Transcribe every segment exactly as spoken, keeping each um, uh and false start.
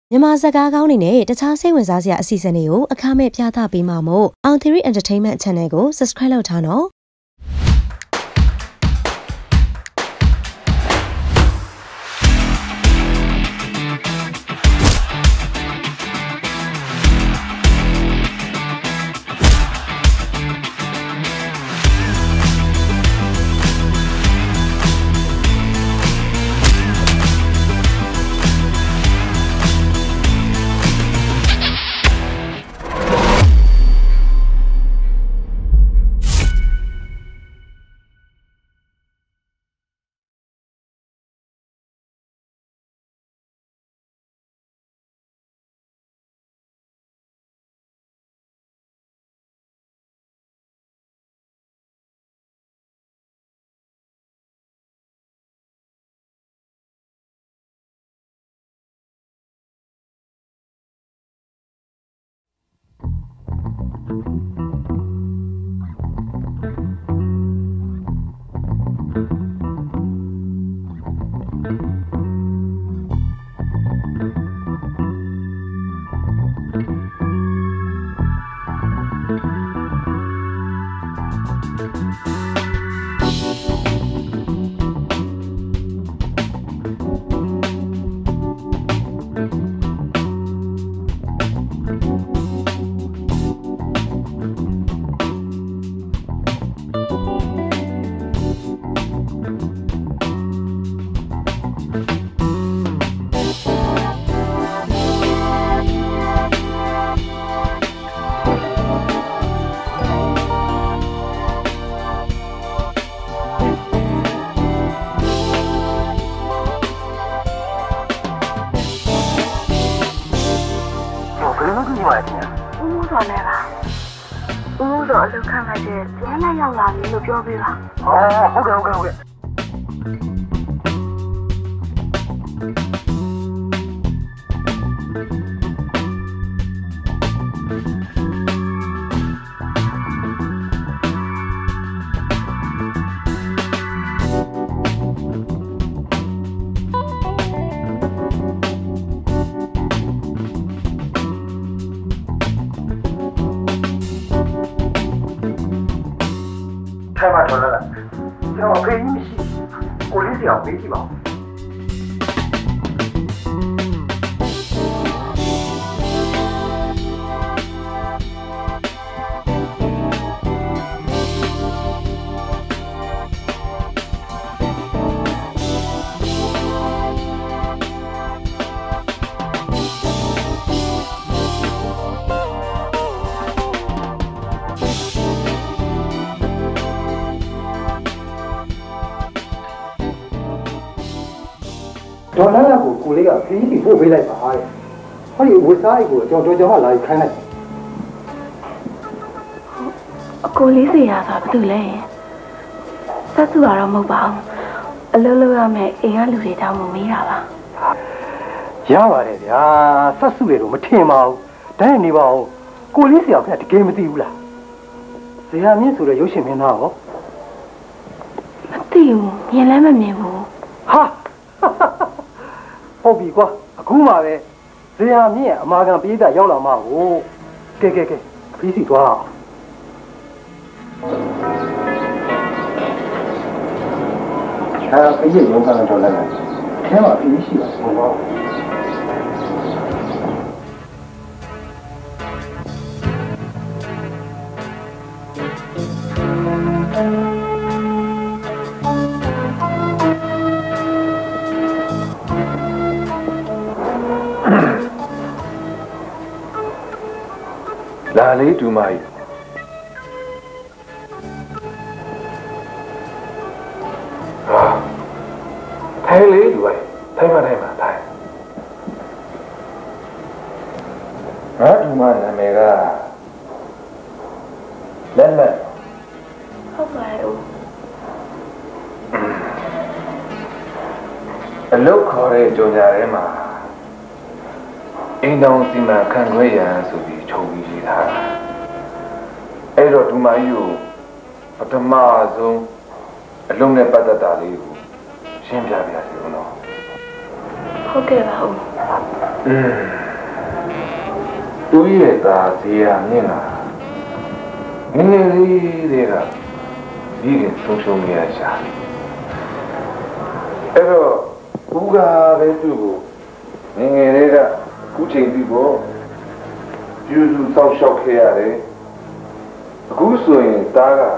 မြန်မာစကားကောင်းတွေနဲ့တခြားစိတ်ဝင်စားစရာအစီအစဉ်တွေကိုအခမဲ့ပြသပေးမှာမို့ အောင်သီရိ Entertainment Channel ကို Subscribe လုပ်ထားနော်လောက်ခံလိုက်တဲ့ကျန်းလိုက်ရောက်လာပြီလို့ပြောပြပါ။အော်ဟုတ်ကဲ့ဟုတ်ကဲ့ဟုတ်ကဲ့။开发出来了，叫我给你洗，我的脚没地方。ဒေါ်လာကကိုကိုလေးကခရီးပြီးပို့ပေးလိုက်ပါတဲ့ဟောဒီဝစားအိတ်ကိုကျွန်တော်ကြောင်ကလာခိုင်းလိုက်အကိုလေးစီရဆိုတာဘာလို့လဲဆက်စုရတော့မဟုတ်ပါဘူးအလုံးလုံးရမယ်အိမ်ကလူတွေတောင်းမမေးတာပါရပါတယ်ဗျာဆက်စုတယ်တော့မထင်ပါဘူးဒါနဲ့နေပါဦးကိုလေးစီအောင်ခင်ဗျတကယ်မသိဘူးလားဇေယျမြင့်ဆိုတဲ့ရုပ်ရှင်မင်းသားရောမသိဘူးမြင်လည်းမမြင်ဘူးဟာဟုတ်ပြီကွာအခုမှပဲဇေယျမြင့်ရဲ့အမာခံပြေးတာရောက်လာမှကိုကဲကဲကဲခရီးစီသွားအောင်ဟာခရီးရုံးကတော့တော့လည်းအဲမှာခရီးရှိပါဘူးပေါ့လာလေးဒူမကြီးဟာထိုင်လေးဒူမကြီးထိုင်မထိုင်မထိုင်ငါဒူမနာမည်ကလက်လက်ဟုတ်ပါရဲ့ဦးအလုတ်ခေါ်တဲ့ကြော်ညာထဲမှာအိမ်တော်စီမံခန့်ခွဲရန်ဆိုပြီးချုပ်ပြီးရေးထားတာအဲ့တော့ဒူမကြီးကိုပထမဆုံးအလုံးနဲ့ပတ်သက်တာလေးကိုရှင်းပြပြစီဦးနော်ဟုတ်ကဲ့ပါဦးอืมသူရဲ့သားဇေယျမြင့်လာငငယ်လေးတွေကဒီကဆုံးရှုံးနေရရှာအဲ့တော့ဦးကပဲသူ့ကိုငငယ်လေးကခုချိန်ပြီးတော့ပြုစုစောင့်ရှောက်ခဲ့ရတယ်အခုဆိုရင်သားက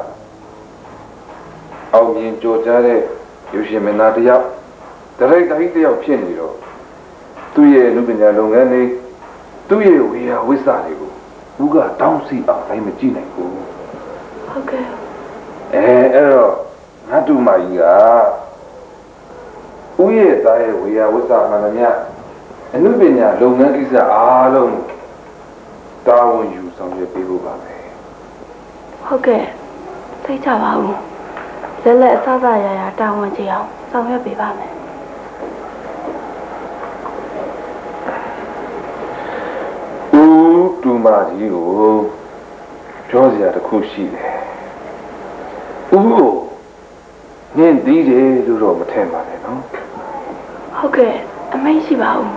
အောင်မြင်ကြော်ကြားတဲ့ရုပ်ရှင်မင်းသားတယောက်ဒရိုက်တာကြီးတယောက်ဖြစ်နေတော့သူ့ရဲ့လူပညာလုပ်ငန်းတွေသူ့ရဲ့ဝေယဝိသတွေကိုဦးကတောင်းစီအောင်တိုင်းမကြည့်နိုင်ဘူးဟုတ်ကဲ့အဲအဲ့တော့ငါတူမကြီးကဦးရဲ့သားရဲ့ဝေယဝိသမှန်သမျှအနုပညာလုပ်ငန်းကိစ္စအားလုံးတာဝန်ယူဆောင်ရွက်ပေးဖို့ပါပဲဟုတ်ကဲ့သိကြပါဦးလက်လက်အစစရရတာဝန်ကြည့်အောင်ဆောင်ရွက်ပေးပါမယ်ဦးတူမကြီးကိုပြောစရာတစ်ခုရှိတယ်ဦးကိုနင့်သီးတယ်လို့တော့မထင်ပါနဲ့နော်ဟုတ်ကဲ့အမိတ်ရှိပါဦး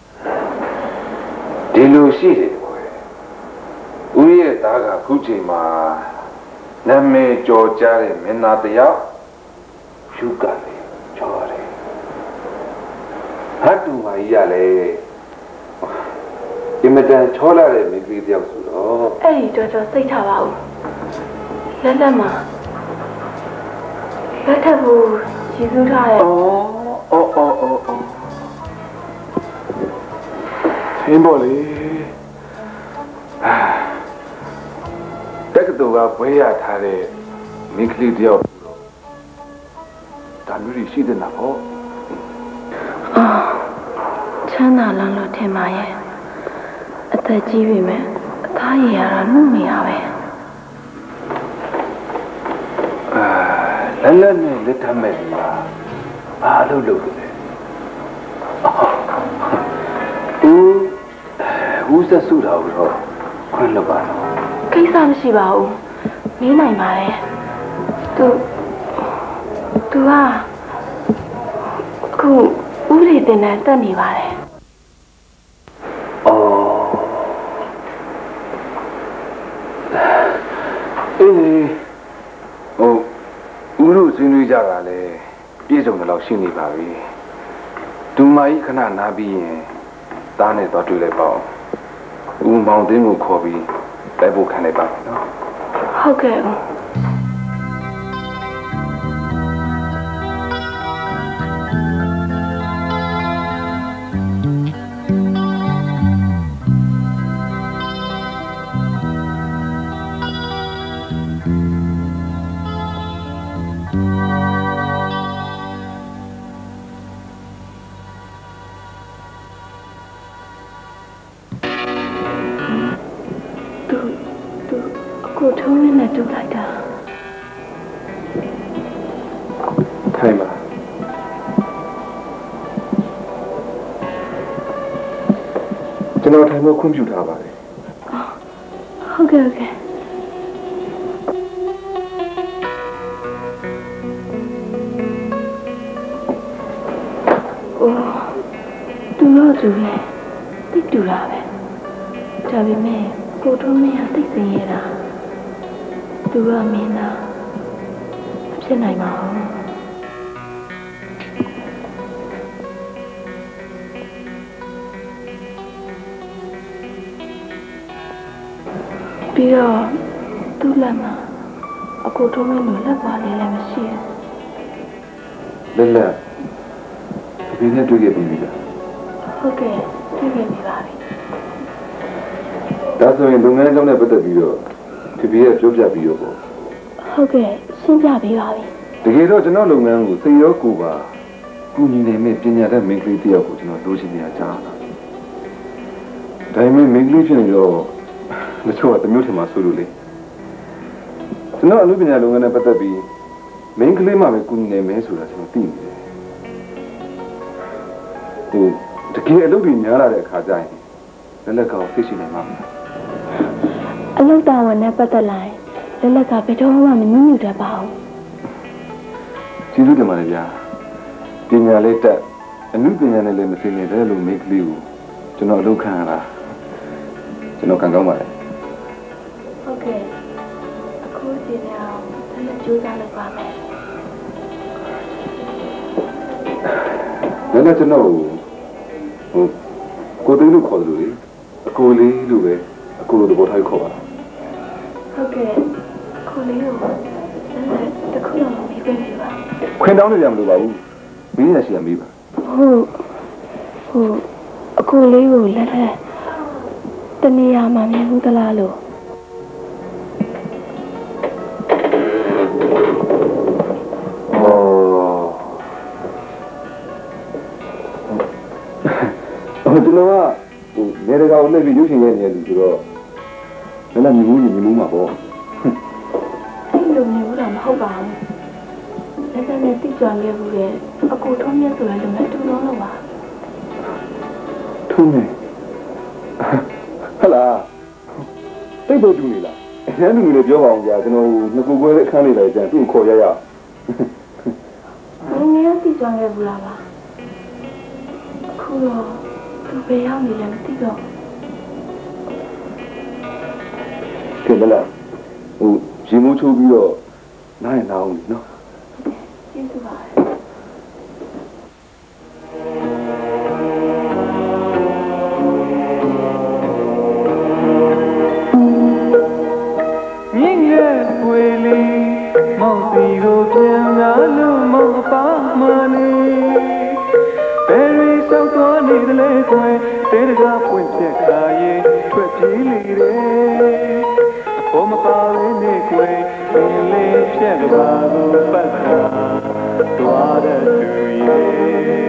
ဒီလိုရှိတယ်ကွယ်ဦးရဲ့သားကခုချိန်မှာနာမည်ကျော်ကြားတဲ့မင်းသားတယောက်ရှုကလေးကျော်တယ်ဟာတူမကြီးရလေဒီမတန်ချောလာတဲ့မိန်းကလေးတယောက်ဆိုတော့အဲ့ဒီတော်တော်စိတ်ချပါဦးလက်လက်မှာလက်ထပ်ဖို့ရည်စူးထားရဲ့အော်အော်အော်အော်အော်သင်ပေါ်လေတက်ကတူကဘွေးရထားတဲ့မိန်းကလေးတယောက်ဆိုတော့ဒါမျိုးရှိတဲ့နာပေါ့အာချမ်းသာလန်းလို့ထင်ပါရဲ့အသက်ကြီးပြီမဲ့အသားရည်ရတာနှုတ်နေရပဲအာလက်လက်နဲ့လက်ထပ်မဲ့ဒီမှာဘာလို့လုပ်လဲဦးဦးဆက်စုတာတော့ခွင့်လွတ်ပါတော့ကိစ္စမရှိပါဘူးမေးနိုင်ပါတယ်သူသူကအခုဥပဒေတင်တဲ့တက်နေပါတယ်အော်အေးဟိုဦးတို့ဆွေးနွေးကြတာလေပြည့်စုံတယ်လို့ရှင်းနေပါပြီဒူမာကြီးခဏနားပြီးရင်သားနဲ့သွားတွေ့လိုက်ပါဦးဦးမောင်တင်းကိုခေါ်ပြီးတိုက်ဖို့ခံလိုက်ပါမယ်နော်ဟုတ်ကဲ့ကိုထုံးရင်းနဲ့တူလိုက်တာထိုင်ပါကျွန်တော်ထိုင်ဖို့ခွင့်ပြုထားပါတယ်ဟုတ်ကဲ့ဟုတ်ကဲ့အိုးတူတော့တူလေတိတ်တူတာပဲဒါပေမဲ့ကိုထုံးမရသိစင်ရတာသူကမင်းသားမဖြစ်နိုင်ပါဘူးပြီးတော့သူ့လက်မှာအကိုထုံးမင်းလိုလက်ပါလေးလည်းမရှိဘူးလက်လက်ဒီနေ့တွေ့ခဲ့ပြီလားဟုတ်ကဲ့တွေ့ခဲ့ပြီပါပြီဒါဆိုရင်လုပ်ငန်းကြောင်းနဲ့ပတ်သက်ပြီးတော့ဒီပြည့်ပြောပြပြီးတော့ပေါ့ဟုတ်ကဲ့ရှင်းပြပေးပါပြီတကယ်တော့ကျွန်တော်လုပ်ငန်းကိုစိတ်ရောကိုယ်ပါကုညီနေမဲ့ပညာတတ်မိန်းကလေးတယောက်ကိုကျွန်တော်လိုချင်နေရကြတာဒါပေမဲ့မိန်းကလေးဖြစ်နေတော့မချို့ကတမျိုးထင်မှဆိုလို့လေကျွန်တော်အမှုပညာလုပ်ငန်းနဲ့ပတ်သက်ပြီးမိန်းကလေးမှပဲကုညီနေမယ်ဆိုတာကျွန်တော်သိနေတယ်ဟိုတကယ်အလုပ်တွေများလာတဲ့အခါကျရင်လက်လက်ကောင်သိရှိနိုင်မှာမလားအလုပ်တာဝန်နဲ့ပတ်သက်လာရင်လက်လက်ကဘယ်တော့မှမညှိညူတတ်ပါဘူးကျေးဇူးတင်ပါတယ်ဗျာပညာလေးတက်အမှုပညာနဲ့လည်းမသိနေတဲ့လူမိန်းကလေးကိုကျွန်တော်အလုပ်ခံရတာကျွန်တော်ခံကောင်းပါတယ်ဟုတ်ကဲ့အခုစီနေအောင်လည်းကြိုးစားလုပ်ပါမယ်လည်းကျွန်တော်ဟိုကိုသိန်းလို့ခေါ်တယ်လို့လေအကိုလေးလို့ပဲအကိုလိုသဘောထားခေါ်ပါဟုတ်ကဲ့အကိုလေးကိုလည်းတခုတော့မေးပေးပြီပါခွင်တောင်းနေကြမလို့ပါဘူးမင်းနဲ့ရှိရမေးပါဟုတ်ဟိုအကိုလေးကိုလည်းလည်းတနေရာမှာမြင်ဘူးသလားလို့ကျွန်တော်ကဟိုနေရကောင်နဲ့ပြီးရုပ်ရှင်ရဲ့နေရာလူဆိုတော့လည်းလည်းမြင်မှုမြင်မှုမှာပေါ့အဲ့လိုမျိုးတော့မဟုတ်ပါဘူးလည်းလည်းနဲ့တိကျခဲ့ဘူးလေအကူထုံးမြတ်ဆိုတဲ့လူနဲ့တူတော့လို့ပါထုံးမြတ်ဟလာတိတ်ပေါ်တူနေလားအရန်လူတွေပြောပါအောင်ကြာကျွန်တော်နှစ်ခုခွဲတဲ့အခန်းလေးလိုက်ကြံသူ့ကိုခေါ်ရရအောင်ငင်းတိကျခဲ့ဘူးလားပါအခုတော့သူပဲရောက်နေလည်းမသိတော့ကဲလားဟိုရင်မိုးချိုးပြီးတော့နားရင်နားအောင်နော်ကျေးဇူးပါမြင့်ရဲ့ပွေလီမောင်စီကိုပြန်လာလို့မောင်ပါမနေဘယ်ရီဆောက်သွားနေတယ်လဲကွယ်တဲတကားပွင့်ပြက်ခါရဲ့ထွက်ပြေးလေတယ်အပေါ်မပါလေးနေကွယ်ပင်လေးဖြက်ကပါကိုပတ်တာတွားတဲ့သူရဲ့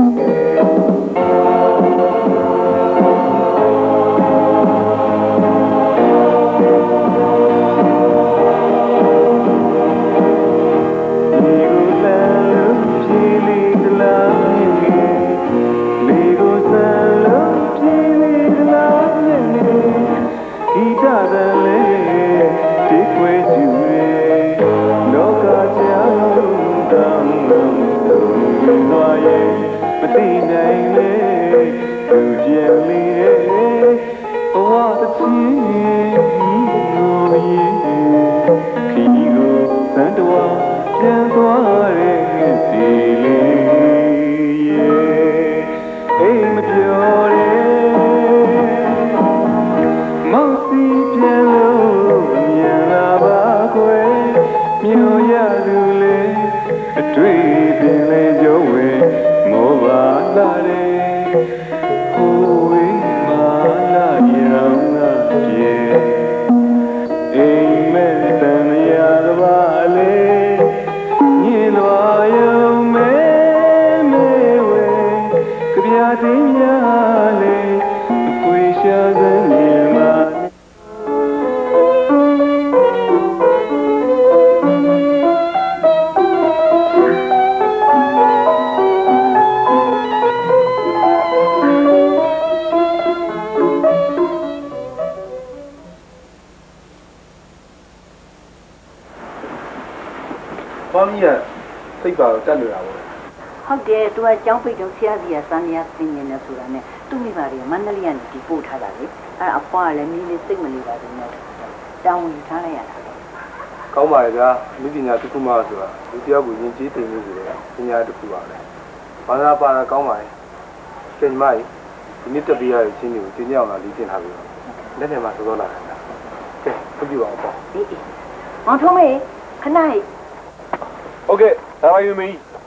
ကျောင်းပိတ်တော့ဆရာကြီးကစမ်းရဆင်းနေတယ်ဆိုတာနဲ့သူ့မိဘတွေကမန္တလေးကနေဒီပို့ထားတာလေအဲ့အဖွားကလည်းမိလေးစိတ်မလေးပါဘူးနဲ့တောင်းဝင်ထားလိုက်ရတာကောင်းပါရဲ့ဗျာမိပညာတစ်ခုမှဆိုတာလူတယောက်ကိုယဉ်ကျေးသိနေကြတယ်ပညာတစ်ခုပါပဲဘာသာပါတာကောင်းပါရဲ့ကျင်မကြီးဒီနေ့တက်ပြရတဲ့ချင်းတွေကိုကျင်းအောင်လာလေးကျင်ထားပြီးလက်ထဲမှာစောစောလာတယ်ဗျာကဲပြပြပါဦးပေါ့အေးအေးမောင်ထုံးမေခဏလေးโอเคဒါမှယူမီ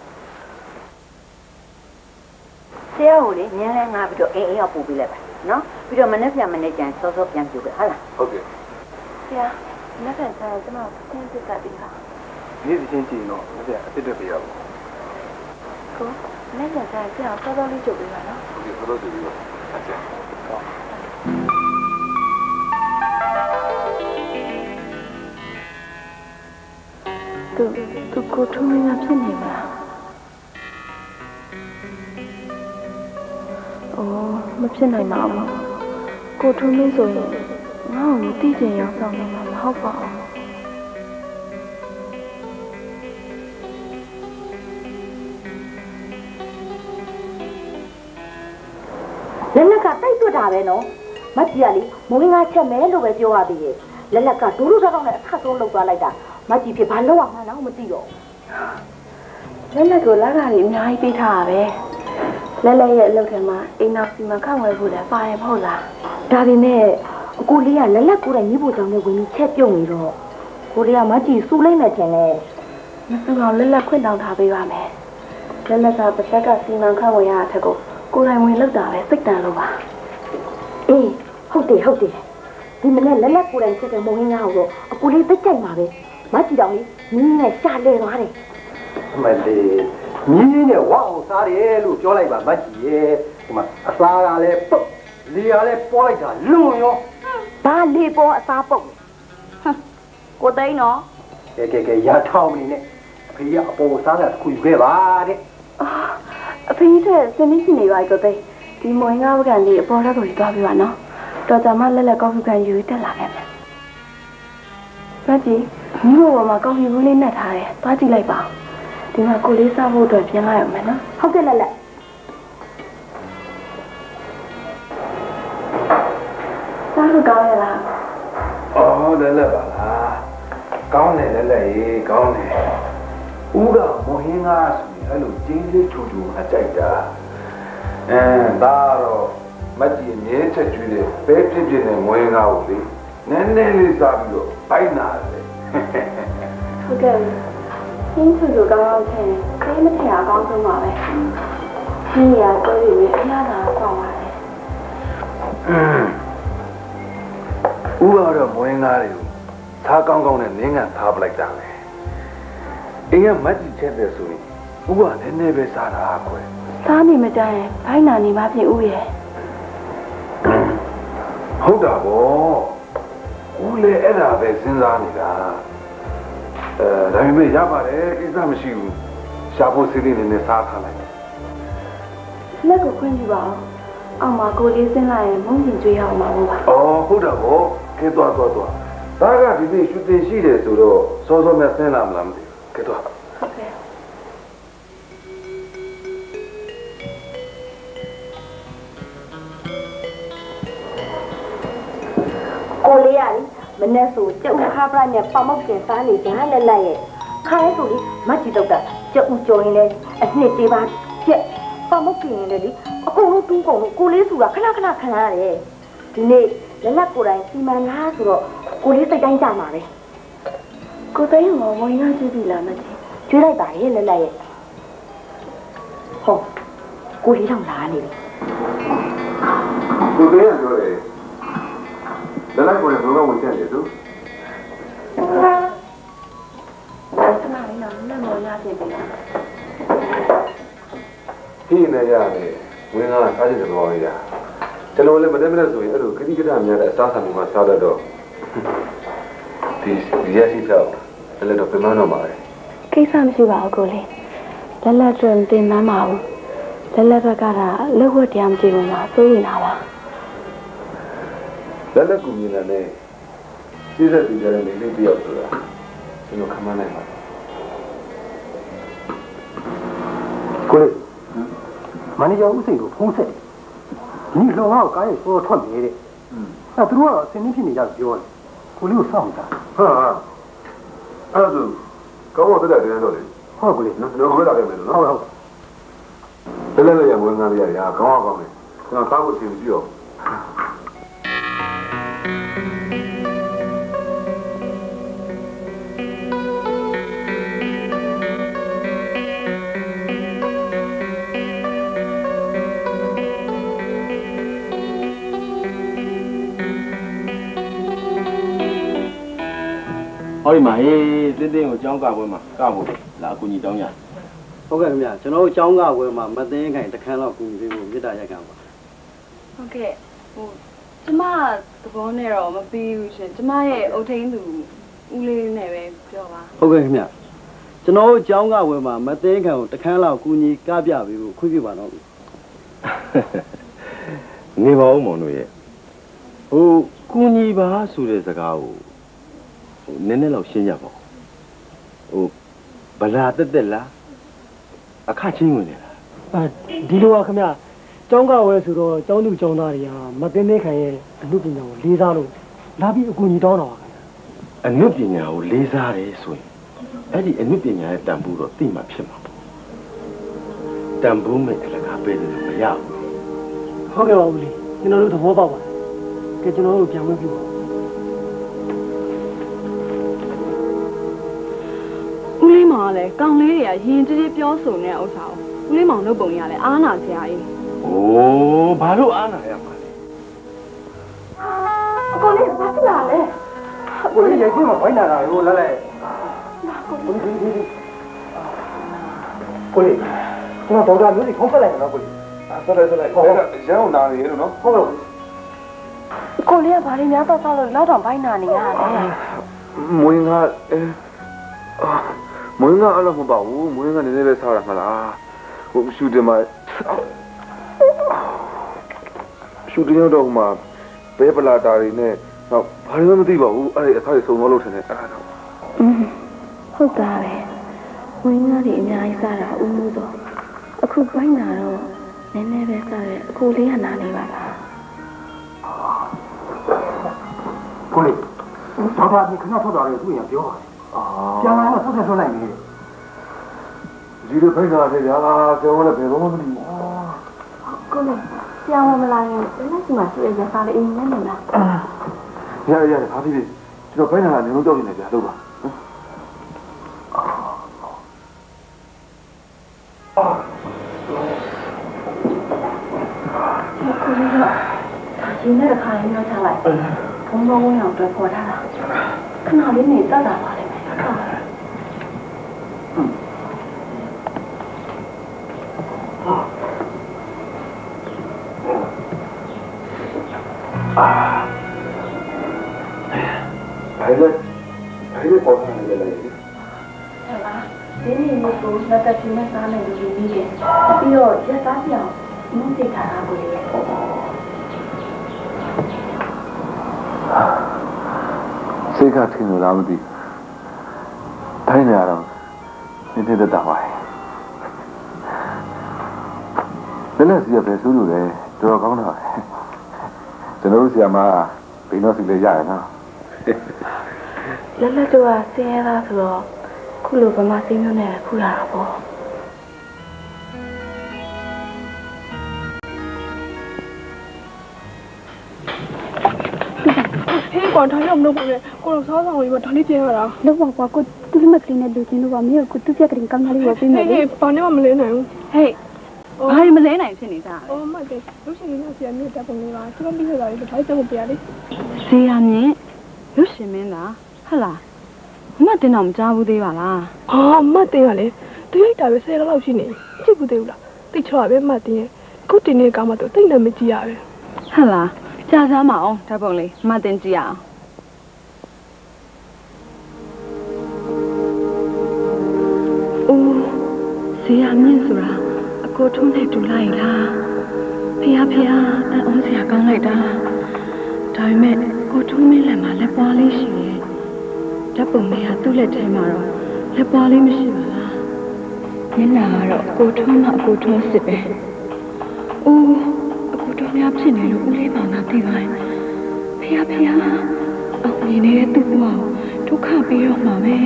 ဆရာကိုလေညနေငါပြီးတော့အိမ်အိမ်ရောက်ပို့ပေးလိုက်ပါနော်ပြီးတော့မနေ့ပြန်မနေ့ကျန်စောစောပြန်ပြပဲဟုတ်လားဟုတ်ကဲ့ဆရာမနေ့ကဆရာကျွန်တော်သင်ပြတာပြီးပါနေ့စီချင်းကြည့်တော့မနေ့အစ်တက်ပေးရပါကိုမနေ့ကဆရာကျွန်တော်စောစောလေးကြုတ်ပေးပါနော်ဟုတ်ကဲ့စောစောကြုတ်ပေးပါဟုတ်ကဲ့သူသူကိုထုံးနေတာဖြစ်နေမလား哦，မဖြစ်နိုင်ပါဘူး။ကိုထုံးလေးဆိုရင်ငါ့ကိုသိချင်ရောက်ဆောင်နေမှာမဟုတ်ပါဘူး။လက်နက်ကတိုက်တွတ်တာပဲနော်မကြီးကလေမွေးငါချက်မဲလို့ပဲပြောရသေးရဲ့လက်လက်ကဒူးဒူးတောင်းနဲ့အခက်ဆုံးလောက်သွားလိုက်တာမကြီးဖြစ်ဘာလို့အောင်မှန်းတော့မသိတော့လက်လက်ကိုလက်ကားကြီးအများကြီးပေးထားတာပဲလက်လက်ရဲ့အလုပ်ထဲမှာအိမ်နောက်စီမံခန့်ဝဲဖို့လည်းပါရင်မဟုတ်လားဒါပေမဲ့အကိုလေးကလက်လက်ကိုယ်တိုင်မိဖို့ကြောင့်လည်းဝင်ပြီးချက်ပြုတ်နေတော့ကိုလေးကမကြီးစူလိုက်မယ်ထင်တယ်မစူအောင်လက်လက်ခွင့်တောင်းထားပေးပါမယ်လက်လက်ကတစ်ချက်ကစီမံခန့်ဝဲရတဲ့အထက်ကိုကိုယ်တိုင်ဝင်လောက်တာပဲစိတ်တန်လို့ပါအေးဟုတ်တယ်ဟုတ်တယ်ဒီမနေ့လက်လက်ကိုယ်တိုင်ချက်တဲ့မုံဟင်းကားကိုတော့အကိုလေးသိကြိုက်ပါပဲမကြီးတောင်လေးမင်းနဲ့ရှာလဲသွားတယ်အမလေးမြင်းနဲ့ဝါအောင်စားတယ်လို့ပြောလိုက်ပါမကြီးရဲ့ဒီမှာအစားကလည်းပုတ်လေကလည်းပေါ်လိုက်တာလွန်ရောဘာလေပေါ်အစားပုတ်ဟမ်ကိုသိန်းနော်ကဲကဲကဲရထောင်းမနေနဲ့အဖေကအပေါ်စားတာခုယူခဲ့ပါတဲ့အာအဖေတဲ့စနေစီနေပါကိုသိန်းဒီမွေးငါးပကံလေးအပေါ်ရက်ကိုသွားပြပါနော်တော်ကြမှာလက်လက်ကော်ဖီကန်ယူတက်လာခဲ့မယ်မကြီးမိဘပေါ်မှာကော်ဖီဘူးလေးနဲ့ထားတယ်သွားကြည့်လိုက်ပါဒီမှာကိုလေးစားဖို့အတွက်ပြင်လိုက်ရမယ်နော်ဟုတ်ကဲ့လက်လက်စားလို့ကောင်းရလားအော်လက်လက်ပါလားကောင်းတယ်လက်လက်ရေကောင်းတယ်ဦးကမဟင်းကားဆိုရင်အဲ့လိုကျင်းလေးထူထူအကြိုက်တာအဲဒါတော့မကြီးမြဲချက်ကျွေးတယ်ပဲဖြစ်ဖြစ်နဲ့မဟင်းကားကိုလေနည်းနည်းလေးစားပြီးတော့ပိုက်နာတယ်ဟုတ်ကဲ့ရှင်းသူတို့ကောင်းအောင်ချင်းခေးမထင်အကောင်းဆုံးပါပဲရှင်းရတော့ဒီအများသာဆောင်ပါတယ်อืมဦးကတော့မွေးငါးတွေကိုသားကောင်းကောင်းနဲ့နင်းငံထားပလိုက်တာလေအိမ်ကမတ်ကြီးချက်တယ်ဆိုရင်ဦးကနည်းနည်းပဲစားတာကွယ်စားနေမကြရင်ဘိုင်းနာနေမှဖြစ်ဦးရဲ့ဟုတ်တာဗောဦးလည်းအဲ့ဒါပဲစဉ်းစားနေတာအဲဒါပေမဲ့ရပါတယ်ကိစ္စမရှိဘူးရှာဖို့စီးလေးနေနဲ့စားထားလိုက်လက်ကိုခွင့်ပြုပါအောင်အောင်မကိုလေးစင်းလိုက်ရင်မုန်းရင်ကြွေးအောင်ပါဘူးပါအော်ဟုတ်တာဗောကဲသွားသွားသွားဒါကဒီနေ့ရှူတင်ရှိတယ်ဆိုတော့စောစောနဲ့ဆင်းလာမလားမသိဘူးကဲသွားဟုတ်ကဲ့ကိုလေးရလေမနေ့ဆိုကျုပ်ခါပရိုက်နဲ့ပေါမောက်ကျင်စားနေကြလက်လက်ရဲ့ခါရဲဆိုလေမတ်ကြီးတော့တာကျုပ်ကြော်ရင်လေအနှစ်သေးပါကျက်ပေါမောက်ကျင်ရင်လေအကုန်လုံးတူးကုန်လို့ကိုလေးဆိုတာခဏခဏခံရတယ်ဒီနေ့လက်လက်ကိုယ်တိုင်စီမံလားဆိုတော့ကိုလေးစိတ်တိုင်းကြမှာပဲကိုသိန်းရောမဝင်ရကြည့်ပြီလားမကြီးကျွေးလိုက်ပါရဲ့လက်လက်ရဲ့ဟောကိုလေးတော့လာနေပြီကိုသိန်းကပြောတယ်လက်လိုက်ကိုလည်းဘယ်လိုဝင်ချက်လဲသူစမလေးတော့လက်မော်ရပြင်ပြီလားဒီနေရတယ်ဝင်လာစားကြည့်တော့ရကျွန်တော်လည်းမတည်းမတည်းဆိုရင်အဲ့လိုခတိကတများတဲ့အစားအစာမျိုးမှစားတတ်တော့ဒီရက်စီတော့လည်းတော့ပြန်မတော့ပါလေကိစ္စမရှိပါဘူးကိုလေးလက်လက်တွင်တင်မမ်းပါဘူးလက်လက်ဘက်ကတာလက်ဝတ်တရားမကြည့်ဘူးလားစိုးရင်တာပါလက်လက်ကူမြင်တယ်နဲ့စိစက်ပြီးကြတဲ့နေလေးတယောက်ဆိုတာကျွန်တော်ခမနိုင်ပါကိုလေးမန်နေဂျာဦးစိန်ကိုဖုန်းဆက်ဒီလောကကားရဲ့ပေါ်ထွက်နေတဲ့အဲသူတို့ကတော့ဆင်းနေဖြစ်နေကြပြောတယ်ကိုလေးကိုစောင့်တာဟာအဲ့ဒါကောင်းတော့တက်တယ်တော့လေဟုတ်ကိုလေးနော်ကျွန်တော်ဘယ်လာခဲ့မယ်နော်ဟုတ်ဟုတ်လက်လက်ရဝင်ငန်းလေးရကောင်းအောင်ကောင်းတယ်ကျွန်တော်စားဖို့အချိန်မရှိတော့ဟောဒီမှာဟေးတင်းတင်းကိုကြောင်းကပွဲမှာကဖို့လာအကူကြီးတောင်းရဟုတ်ကဲ့ခင်ဗျာကျွန်တော်တို့ကြောင်းကပွဲမှာမသိန်းခိုင်တစ်ခန်းလောက်ကူညီပေးဖို့မေတ္တာရက်ခံပါဟုတ်ကဲ့ဟိုကျမသဘောနဲ့တော့မပြီးဘူးရှင်ကျမရဲ့အုတ်ထင်းသူဦးလေးနဲ့ပဲပြောပါဟုတ်ကဲ့ခင်ဗျာကျွန်တော်တို့ကြောင်းကပွဲမှာမသိန်းခိုင်ကိုတစ်ခန်းလောက်ကူညီကပြပေးဖို့ခွင့်ပြုပါတော့နေပါဦးမောင်တို့ရဲ့ဟိုကူညီပါဆိုတဲ့စကားကိုနည်းနည်းလောက်ရှင်းရပါဦးဟိုဗလာတက်တက်လားအခချင်းဝင်နေလားအဲဒီလိုပါခင်ဗျကျောင်းကဝဲဆိုတော့ကျောင်းသူကျောင်းသားတွေကမသိနေခံရဲ့အမှုပညာကိုလေးစားလို့လာပြီးအကူအညီတောင်းတော့ပါခင်ဗျာအနုပညာကိုလေးစားတယ်ဆိုရင်အဲ့ဒီအနုပညာရဲ့တန်ဖိုးတော့သိမှဖြစ်မှာပေါ့တန်ဖိုးမဲ့အလကားပေးတယ်မရဘူးဟုတ်ကဲ့ပါဦးလေးကျွန်တော်တို့သဘောပေါက်ပါတယ်ကဲကျွန်တော်တို့ပြန်ဝင်ပြီပေါ့ဦးလေးမောင်ကလည်းကောင်လေးတွေကရင်ကြည်ကြည်ပြောဆိုနေတဲ့ဥစ္စာကိုဦးလေးမောင်လုပ်ပုံရလဲအားနာစရာကြီးโอ้ဘာလို့အားနာရမှာလဲအကိုလေးဘာဖြစ်လာလဲကိုလေးရိုက်ချင်းမှာဘိုင်းနာတာရောလဲလဲကိုလေးကိုလေးကျွန်တော်ဒေါက်တာမျိုးစီခေါင်းဆက်လိုက်နော်ကိုလေးဆက်လိုက်ဆက်လိုက်ဟုတ်ကဲ့ရန်အောင်နာနေလို့နော်ဟုတ်ကဲ့ကိုလေးကဘာတွေများတော့ဆောက်လို့လောက်တော့ဘိုင်းနာနေရလဲမွေးငါအဲမွေးငါအဲ့လိုမပေါ့ဘူးမွေးငါနည်းနည်းပဲစားရမှာလားဟိုရှူတယ်မှာရှူတယ်တော့မှဘဲပလာတာတွေနဲ့တော့ဘာလို့မသိပါဘူးအဲ့ဒီအစားတွေစုံတော့လို့ထင်တယ်အဲ့ဒါတော့อืมဟုတ်တာပဲမွေးငါတွေအများကြီးစားတာဦးမှုတော့အခုဘိုင်းနာတော့နည်းနည်းပဲစားတယ်အကိုလေးကနာနေပါလားကိုလေးဘာသာဒီခဏထွက်သွားတယ်သူရင်ပြောပါတယ်အာပြန်လာတော့ဆက်ဆက်ထွက်လိုက်နေတယ်ဒီလိုဖိတ်တာတယ်ဗျာကျောင်းလည်းဘယ်တော့မှမသိဘူးကိုလေးပြန်မလာရင်လက်ရှိမှာရှိရရစားလေးအင်းနဲ့နေလားရရရဘာဖြစ်ဖြစ်ကျွန်တော်ဖိတ်တာလည်းလုံးကြောက်နေတယ်ဗျာလို့ပါကိုလေးကဒီနေ့တစ်ခါရင်းတော့ချလိုက်ဘုံဘုံဝင်အောင်တွေ့ပေါ်ထားတာခဏလေးနေတက်တာပါလေအာဘယ်လိုဘယ်လိုပေါ်ထားနေလဲလဲဟဲ့လားဒီနေ့မျိုးကိုလက်တက်ပြင်းစားမယ်လို့ယူနေတယ်ပြီးတော့ရက်သားပြောင်းမုန်းတိတ်ထားတာကိုလေစိတ်ကထင်လို့လားမသိထိုင်းနေရတော့နည်းနည်းတော့တာပါလည်းလည်းစီရပဲဆိုလို့လေတော်တော်ကောင်းတာပဲကျွန်တော်တို့ဆီမှာဘိန်းတော့စီလေးရရနော်လက်လက်တို့ကဆင်းရဲသားဆိုတော့ခုလိုဗမာစိမ်းမျိုးနဲ့ဖူးရတာပေါ့ဟေးကွာဒါကြောင့်မလုပ်ဘူးလေကိုတော့စားဆောင်လေးပါဒါလေးကျင်းရတာလောက်ပါကွာကိုတူးမကလေးနဲ့လူချင်းတို့ကမင်းကိုတူးပြက်ကလေးကောင်းသားလေးဝယ်ပေးမယ်ဟေးဘာနဲ့မှမလဲနိုင်ဘူးဟေးဘာမှမလဲနိုင်ဖြစ်နေကြအော်မတ်တယ်လူရှင်လေးကဆရာမျိုးတက်ပုံလေးပါကျွန်တော်ပြီးခဲ့တာလေးဒါကြောင့်မပြရလေဆရာမြင့်လူရှင်မင်းလားဟုတ်လားမတ်တင်တော့မကြားဘူးသေးပါလားဟာမတ်တင်ကလေသူရိုက်တာပဲဆယ်လောက်ရှိနေကြည့်ဘူးသေးဘူးလားတိတ်ချောပဲမတ်တင်ရဲ့ခုတင်နေကမှတော့တိတ်လည်းမကြည့်ရပဲဟုတ်လားကြားစားမအောင်ဓာတ်ပုံလေးမတ်တင်ကြည့်ရအောင်အိုးဆရာမြင့်ဆိုတာအကိုထုံးနဲ့တူလိုက်လားဖေဟာဖေဟာအံ့ဩစရာကောင်းလိုက်တာဒါပေမဲ့ကိုထုံးမင်းလက်မှာလက်ပွားလေးရှိတယ်ဓာတ်ပုံလေးကသူ့လက်ထဲမှာတော့လက်ပွားလေးမရှိပါလားမျက်နှာကတော့အကိုထုံးမှအကိုထုံးစစ်ပဲအိုးအကိုထုံးများဖြစ်နေလို့ဦးလေးမောင်သာသိပါရဲ့ဖေဟာဖေဟာအောင်မြင်နေတဲ့သူ့ဘဝကိုဒုက္ခပေးတော့မှာပဲ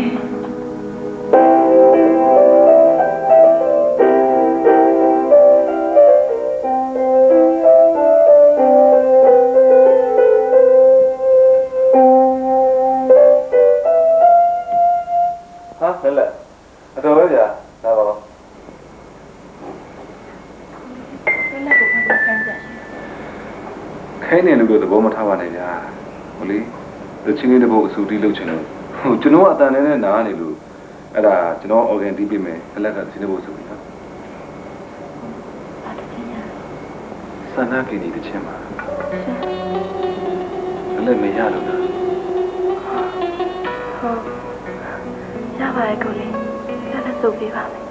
ဟုတ်လဲအတော်ပဲကြာဒါပါတော့ခိုင်းနေလို့တော့သဘောမထားပါနဲ့ညာဟိုလေလူချင်းလေးတစ်ပုတ်အစူတီးလုပ်ချင်လို့ဟိုကျွန်တော်အတန်နဲ့နဲ့နားနေလို့အဲ့ဒါကျွန်တော် organ တီးပေးမယ်ခလက်ကချင်းတစ်ပုတ်ဆိုပြီးနော်စန္ဒကိနီတစ်ချင်းပါလည်းမရလို့လားဟုတ်ရပါရဲ့ကိုလေးဆက်လက်စုပ်ပေးပါမယ်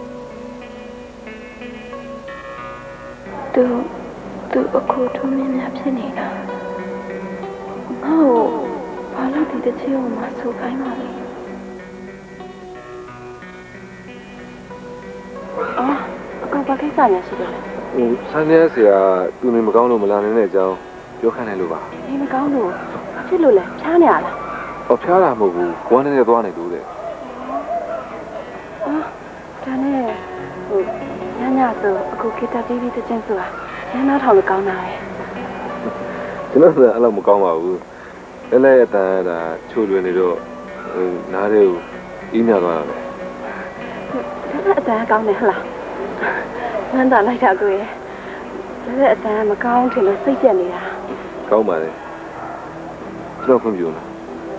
သူသူအခုထုံးမင်းများဖြစ်နေတာငါ့ကိုဘာလို့ဒီတစ်ချိန်မှဆိုခိုင်းပါလဲအော်အကူဘာကိစ္စများရှိတယ်လဲဟိုဆန်းရဲဆရာသူနေမကောင်းလို့မလာနိုင်တဲ့အကြောင်းပြောခိုင်းတယ်လို့ပါဒီမကောင်းလို့ဖြစ်လို့လဲဖျားနေရလားဟောဖျားတာမဟုတ်ဘူးကွမ်းနေနေသွားနေလို့တဲ့အာဒါနဲ့ဟိုညညဆိုအခုခေတ္တတီးပြီးတချင်းဆိုတာညနာထောင်လို့ကောင်းတာပဲကျွန်တော်ကအဲ့လိုမကောင်းပါဘူးလဲလဲအတန်းဒါချိုးလွင်နေတော့ဟိုနားတဲ့ကိုအီးမြသွားတာပဲဒါအတန်းကောင်းတယ်ဟလားနန်းတာလိုက်တာကိုရဲ့ဒါအတန်းမကောင်းထင်လို့စိတ်ပြက်နေတာကောင်းပါလေကျွန်တော်ခွင့်ပြုလား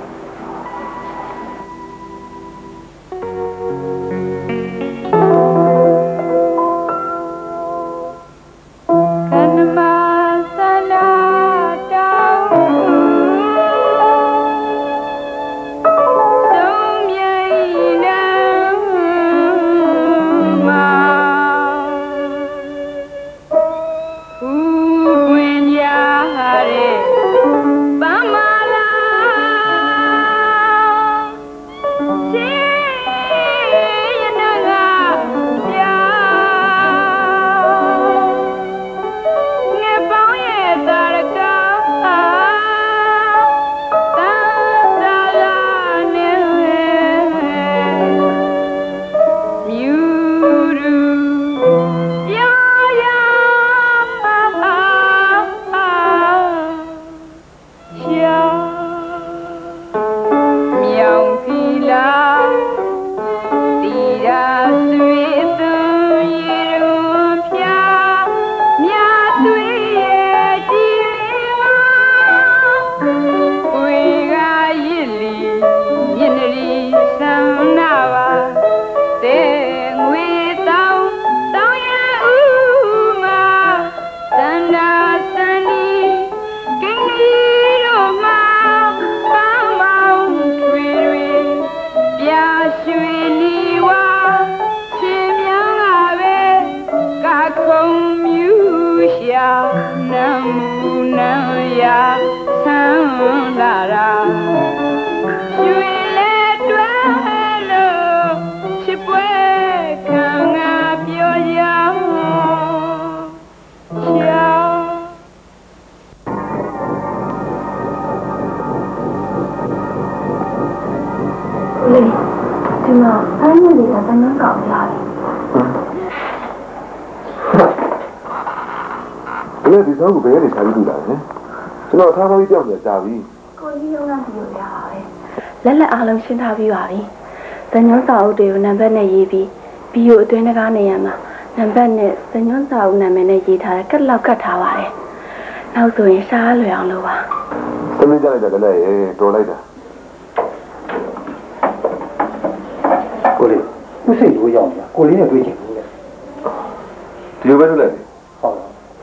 ဒီဆောင်ကိုဘယ်နဲ့ခြားပြီးတူလာလဲကျွန်တော်ထားထားပြီးကြောက်နေကြပြီကိုကြီးရုံးကပြောရပါပဲလက်လက်အားလုံးရှင်းထားပြီးပါပြီဇညွန်းစာအုပ်တွေကိုနံပါတ်နဲ့ရေးပြီးဘီယိုအတွင်းကားနေရမှာနံပါတ်နဲ့ဇညွန်းစာအုပ်နာမည်နဲ့ရေးထားတဲ့ကတ်လောက်ကတ်ထားပါတယ်နောက်ဆိုရင်ရှားလွယ်အောင်လုပ်ပါသမီးကြလိုက်တာလည်းရေတော်လိုက်တာကိုလေးသူ့စိတ်လိုရောက်နေတာကိုလေးနဲ့တွေ့ချင်ဘူးလေဒီလိုပဲလုပ်လိုက်ဟုတ်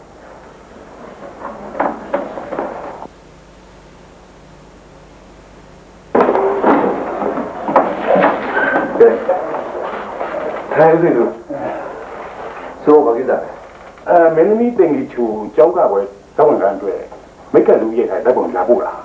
ထိုင်ပြီလို့ဆိုဘာကိစ္စလဲအဲမင်းသမီးတင်ကြီးချူကျောင်းကပဲတောင်းကန်တွေ့မိတ်ကလူရဲ့ထိုင်တက်ပုံလာပို့လား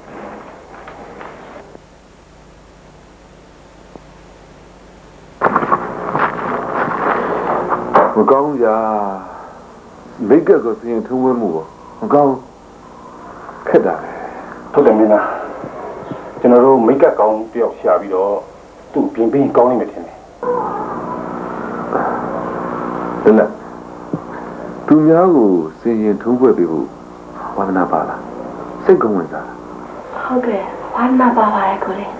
မကောင်းကြမိတ်ကကိုပြင်ထုံးဝဲမှုပေါ့မကောင်းခက်တာပဲဟုတ်တယ်မင်းသားကျွန်တော်တို့မိတ်ကကောင်းတယောက်ရှာပြီးတော့သူ့ပြင်ပြင်ကောင်းနေမယ်ထင်တယ်ဟုတ်လားသူများကိုစင်ရင်ထုံးဖွဲ့ပေးဖို့ဝါသနာပါလားစိတ်ကောင်းဝင်စားဟုတ်ကဲ့ဝါသနာပါပါတယ်ကိုလေး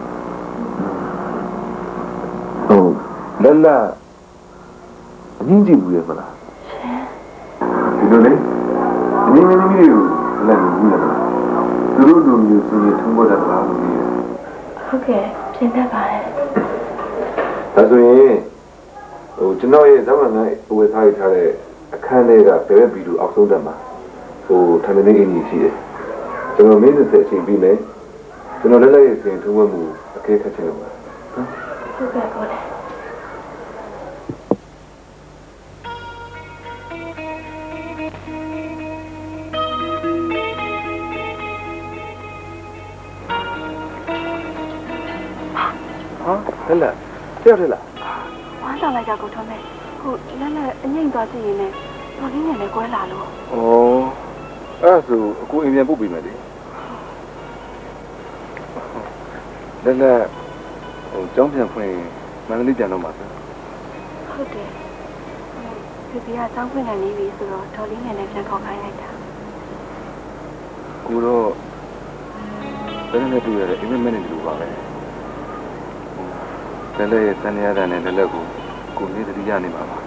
ဟုတ်လက်လက်အင်းကြည့်ဘူးလေမလားရှင်ဒီလိုလေအင်းမင်းမီးကိုလက်ကိုဘူးလေမလားသူတို့လိုမျိုးစင်ရင်ထုံးဖွဲ့တတ်လားလို့ပြောဟုတ်ကဲ့ပြင်တတ်ပါတယ်ဒါဆိုရင်ဟိုကျွန်တော်ရဲ့ဇာတ်မှန်နဲ့ဝယ်ထားရထားတဲ့အခန်းထဲကဘယ်ဘီလူအောက်ဆုံးတက်မှာဟိုထမင်းလေးအင်းကြီးရှိတယ်ကျွန်တော်မင်းစစ်အချိန်ပြီးမယ်ကျွန်တော်လည်းလည်းရင်ထုံးဝဲမှုအကဲခတ်ချင်လို့ပါဟုတ်ကဲ့ကိုလေးဟာလက်လက်တယောက်တည်းလားဝမ်းတောင်လိုက်တာကိုထုံးမယ်ဟုတ်လက်လက်အငိမ့်သွားကြည့်ရင်လည်းတော်လေးနဲ့လည်းကွဲလာလို့ဩအဲ့ဒါဆိုအခုအိမ်ပြန်ပို့ပြီးမယ်လေလက်လက်ဟိုကျောင်းပြန်ဖွင့်မန္တလေးပြန်တော့မှာပဲဟုတ်တယ်ဖေဖေကကျောင်းဖွင့်နေနေပြီဆိုတော့တော်လေးနဲ့လည်းပြန်ခေါ်ခိုင်းလိုက်တာကိုတော့ဘယ်နဲ့တူရလဲအိမ်မက်နဲ့တူပါပဲလက်လက်ရဲ့တန်ရတဲ့နဲ့လက်လက်ကိုကိုနေတတိယနေပါပါ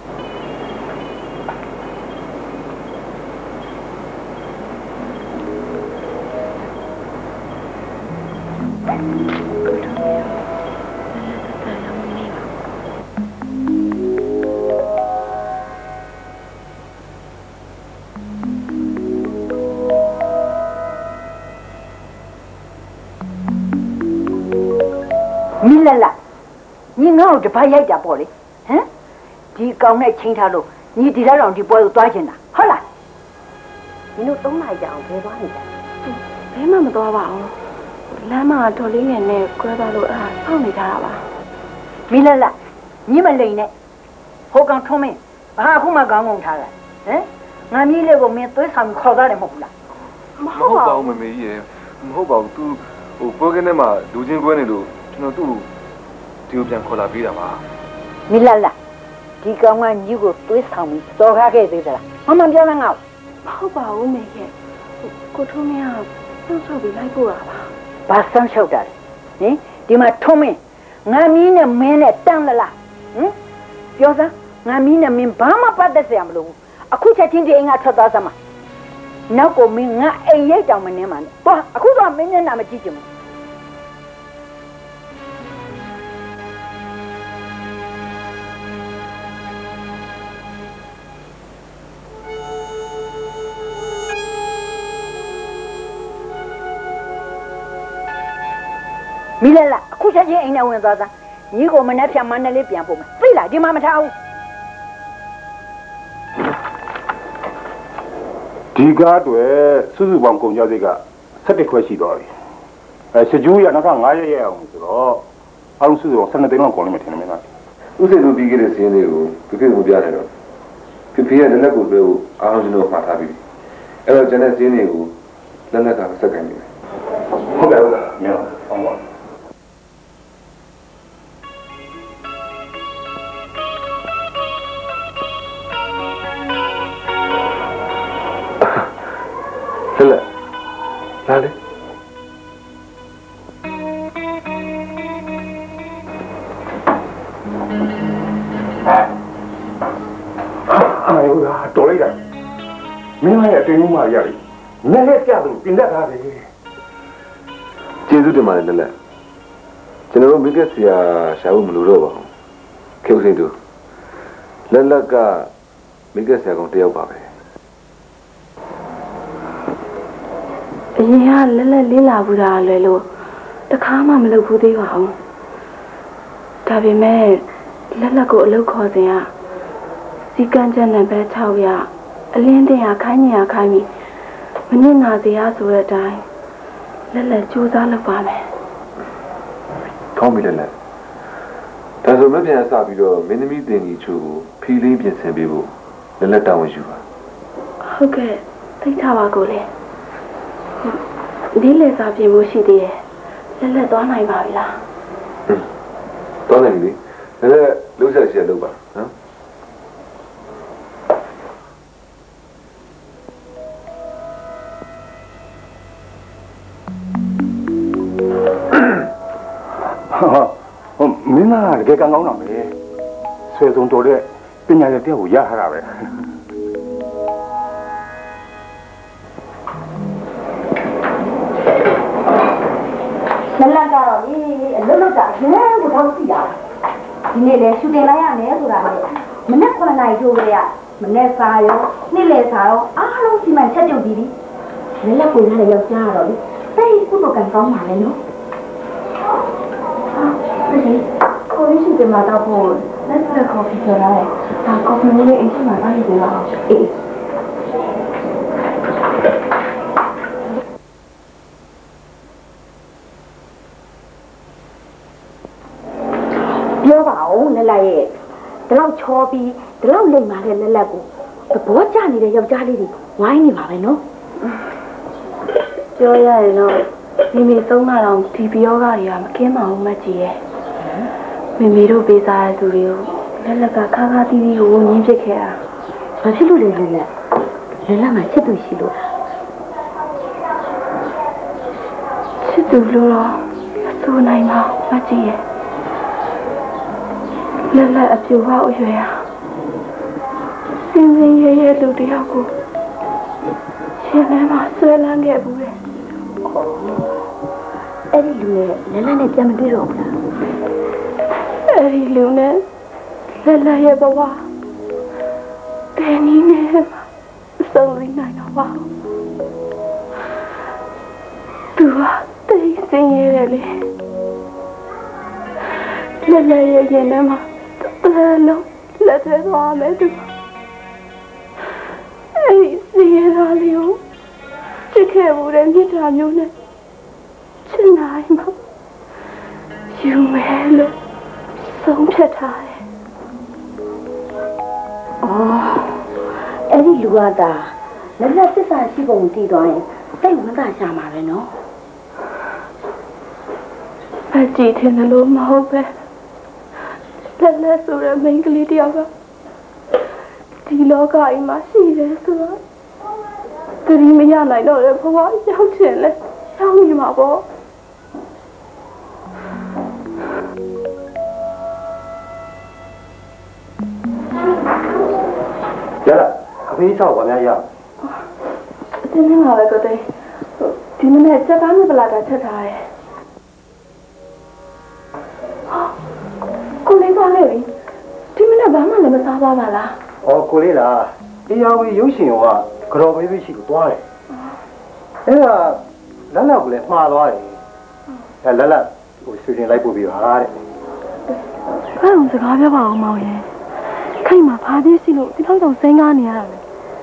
မီလာလာညီငါ့ကိုတပတ်ရိုက်တာပေါ့လေဟမ်ဒီကောင်နဲ့ချင်းထားလို့ညီဒီလောက်တော့ဒီပွဲကိုသွားချင်တာဟုတ်လားညီတို့သုံးလိုက်ကြအောင်ဘယ်သွားနေလဲဘဲမှမသွားပါဘူးလမ်းမှာတော်လေးငယ်နဲ့ကွဲသွားလို့အဲ့ဒါစောင့်နေကြတာပါမီလာလာညီမလိန်နဲ့ဟိုကောင်ထုံးမင်းဘာအခုမှကောင်းကောင်းထားတာဟမ်ငါမီးလေးကိုမင်းသွေးဆောင်ခေါ်သားတယ်မဟုတ်ဘူးလားမဟုတ်ပါဘူးမမေကြီးရမဟုတ်ပါဘူး तू ဟိုပွဲကင်းထဲမှာလူချင်းကွဲနေလို့ကျွန်တော်သူ့ဒီကိုပြန်ခေါ်လာပေးတာပါမီလာလာဒီကောင်ကညီကိုသွေးဆောင်ပြီးစော်ကားခဲ့သေးသလားမမပြောနဲ့ငါ့ကိုမဟုတ်ပါဘူးမေရဲ့ကိုထုံးမင်းကစောင့်ရှောက်ပြီးလိုက်ပို့တာပါဘာစောင့်ရှောက်တာလဲဟင်ဒီမှာထုံးမင်းငါမီးနဲ့မင်းနဲ့တန်းလားဟင်ပြောစမ်းငါမီးနဲ့မင်းဘာမှပတ်သက်စရာမလိုဘူးအခုချက်ချင်းဒီအိမ်ကထွက်သွားစမ်းမနောက်ကိုမင်းငါအိမ်ရိတ်တောင်မနေမှန်းသွားအခုတော့မင်းမျက်နှာမကြည့်ချင်ဘူးမီလာလာအခုချက်ချင်းအိမ်နဲ့ဝင်သွားစမ်းညီကိုမနဲ့ဖြတ်မနဲ့လေးပြန်ပို့မယ်သိလားဒီမှာမထားဘူးဒီကားတွေစုစုပေါင်းကုန်ကြစိတ်ကဆက်တစ်ခွဲရှိသွားပြီအဲစကြူးရနောက်ထပ်ငါးရက်ရအောင်ဆိုတော့အားလုံးစုစုပေါင်းဆယ်နှစ်သိန်းလောက်ကုန်လိမ့်မယ်ထင်တယ်မင်းသားဥစ္စာတို့ပြီးခဲ့တဲ့စီးရင်တွေကိုပြပြကိုပြရတယ်တော့ပြပြရဲ့လက်ကိုပဲအားလုံးကျွန်တော်မှာထားပြီးအဲ့တော့ကျွန်တဲ့စီးရင်တွေကိုလက်လက်ကစက်ကန်နေတယ်ဟုတ်ကဲ့ဟုတ်ကဲ့မင်းအောင်ပါဆက်လက်လာလေအာယောလာတော်လိုက်တာမင်းရဲ့အတင်းမှုမှရပြီနဲ့လက်ကြသူပြင်တတ်တာလေကျေးဇူးတင်ပါတယ်လက်လက်ကျွန်တော်တို့မိကက်ဆရာရှာဖို့မလိုတော့ပါဘူးခေဦးစင်သူလက်လက်ကမိကက်ဆရာကောင်တယောက်ပါပဲအရင်ကလက်လက်လေးလာဘူးတာလဲလို့တခါမှမလုပ်ဘူးသေးပါဘူးဒါပေမဲ့လက်လက်ကိုအလုပ်ခေါ်စဉ်ကစီကန်းချက်နံပါတ်၆ရအလင်းတင်ရခိုင်းညရခိုင်းပြီးမနစ်နာစရာဆိုတဲ့အတိုင်းလက်လက်ကြိုးစားလုပ်ပါမယ်ကောင်းပြီလက်လက်ဒါဆိုမပြန်စပြီးတော့မင်းသမီးတင်ကြီးချို့ကိုဖီလင်းပြင်ဆင်ပေးဖို့လက်လက်တောင်းဝင်ယူပါဟုတ်ကဲ့သိထားပါကိုလေဒီလေစာပြင်ဖို့ရှိသေးတယ်လက်လက်သွားနိုင်ပါပြီလားသွားနိုင်ပြီလက်လက်လှုပ်ဆက်ရှိရလုပ်ပါနော်ဟောမင်းသားတကယ်ကောင်းကောင်းတော့ပဲဆွေစုံတော်တဲ့ပညာရဲ့တရားကိုရထားတာပဲမလန့်ကတော့လေအလုပ်လုပ်တာအရင်ကိုတော့သိတာဒီနေ့လေရှူတင်လိုက်ရမယ်ဆိုတာလေမနေ့ကနာရီထိုးကြရမနေ့စာရောနေ့လေစာရောအားလုံးစီမံချက်ပြုတ်ပြီးပြီလည်းလက်ပွေထားတဲ့ယောက်ျားတော့လေတိတ်ကုသိုလ်ကံကောင်းပါလေနော်ကိုရရှိတယ်မှာတော့ပို့လက်စကော်ဖီဆိုရဲဒါကော်ဖီလေးအိမ်မှာအားရတယ်လားအေးပြောပါဦးလက်လက်ရဲ့ဒီလောက်ချောပြီးဒီလောက်လိမ့်ပါတဲ့လက်လက်ကိုဘောကျနေတဲ့ယောက်ျားလေးတွေဝိုင်းနေပါပဲနော်ပြောရရင်တော့မိမိသုံးလာတော့ဒီဘယောဂတွေကမကင်းပါဘူးမကြီးရဲ့မိမိတို့ပေးစားတဲ့သူတွေကိုလက်လက်ကခါခါတီးတီးကိုငင်းပစ်ခဲ့တာဘာဖြစ်လို့လဲလဲလက်လက်မှာချစ်သူရှိလို့ချစ်သူလို့တော့မဆိုနိုင်ပါမကြီးရဲ့လက်လက်အပြူဟောက်အရွယ်ဟာစင်စင်ရဲရဲလူတယောက်ကိုရှင်ထဲမှာဆွဲလန်းခဲ့ဘူးလေအဲ့ဒီလူနဲ့လက်လက်နဲ့ပြန်မတွေ့တော့ဘူးလားအဲ့ဒီလူနဲ့လက်လက်ရဲ့ဘဝတည်းနည်းနဲ့ဆုံးလိမ့်နိုင်တော့ပါသူကတိတ်ဆင်းရဲတယ်လေလက်လက်ရဲ့ရင်ထဲမှာတစ်လုံးလက်ထဲသွားမယ်သူအဲ့ဒီဆင်းရဲတာလေးကိုချစ်ခဲ့ဘူးတဲ့မြစ်တာမျိုးနဲ့ချစ်နိုင်မှာယူမယ်လို့ဆုံးဖြတ်ထားတယ်အော်အဲ့ဒီလူကတာလက်လက်သစ္စာရှိပုံတည်သွားရင်စိတ်ဝင်စားရှာမှာပဲနော်အကြည့်တယ်လို့မဟုတ်ပဲလက်လက်ဆိုတဲ့မိန်းကလေးတယောက်ကဒီလောကကြီးမှာရှိတယ်ဆိုတော့သူဒီမရနိုင်တော့တဲ့ဘဝရောက်ချင်လဲရောက်နေမှာပေါ့ရလားအဖေးချောက်ပါများရအတင်းနေမှာပဲကိုတဲ့ဒီမနေ့စက်သားနဲ့ပလာတာချက်ထားတယ်ကိုလေးသွားလေဒီမနေ့ဘာမှလည်းမစားပါပါလား။အော်ကိုလေးလား။တရားဝေးရုပ်ရှင်ရောကကြော်ပေးပြီးရှိလို့သွားတယ်။အဲ့ဒါလက်လောက်ကလည်းမှားသွားတယ်။အဲလက်လက်ဟိုဆွေတင်လိုက်ပို့ပြီးပါတဲ့။အဲ့ဒါစကားပြောပါအောင်မောင်ရဲ့။ခိုင်မှာဘာဖြစ်စီလို့ဒီလောက်တော့စိန်ကားနေရတာလဲ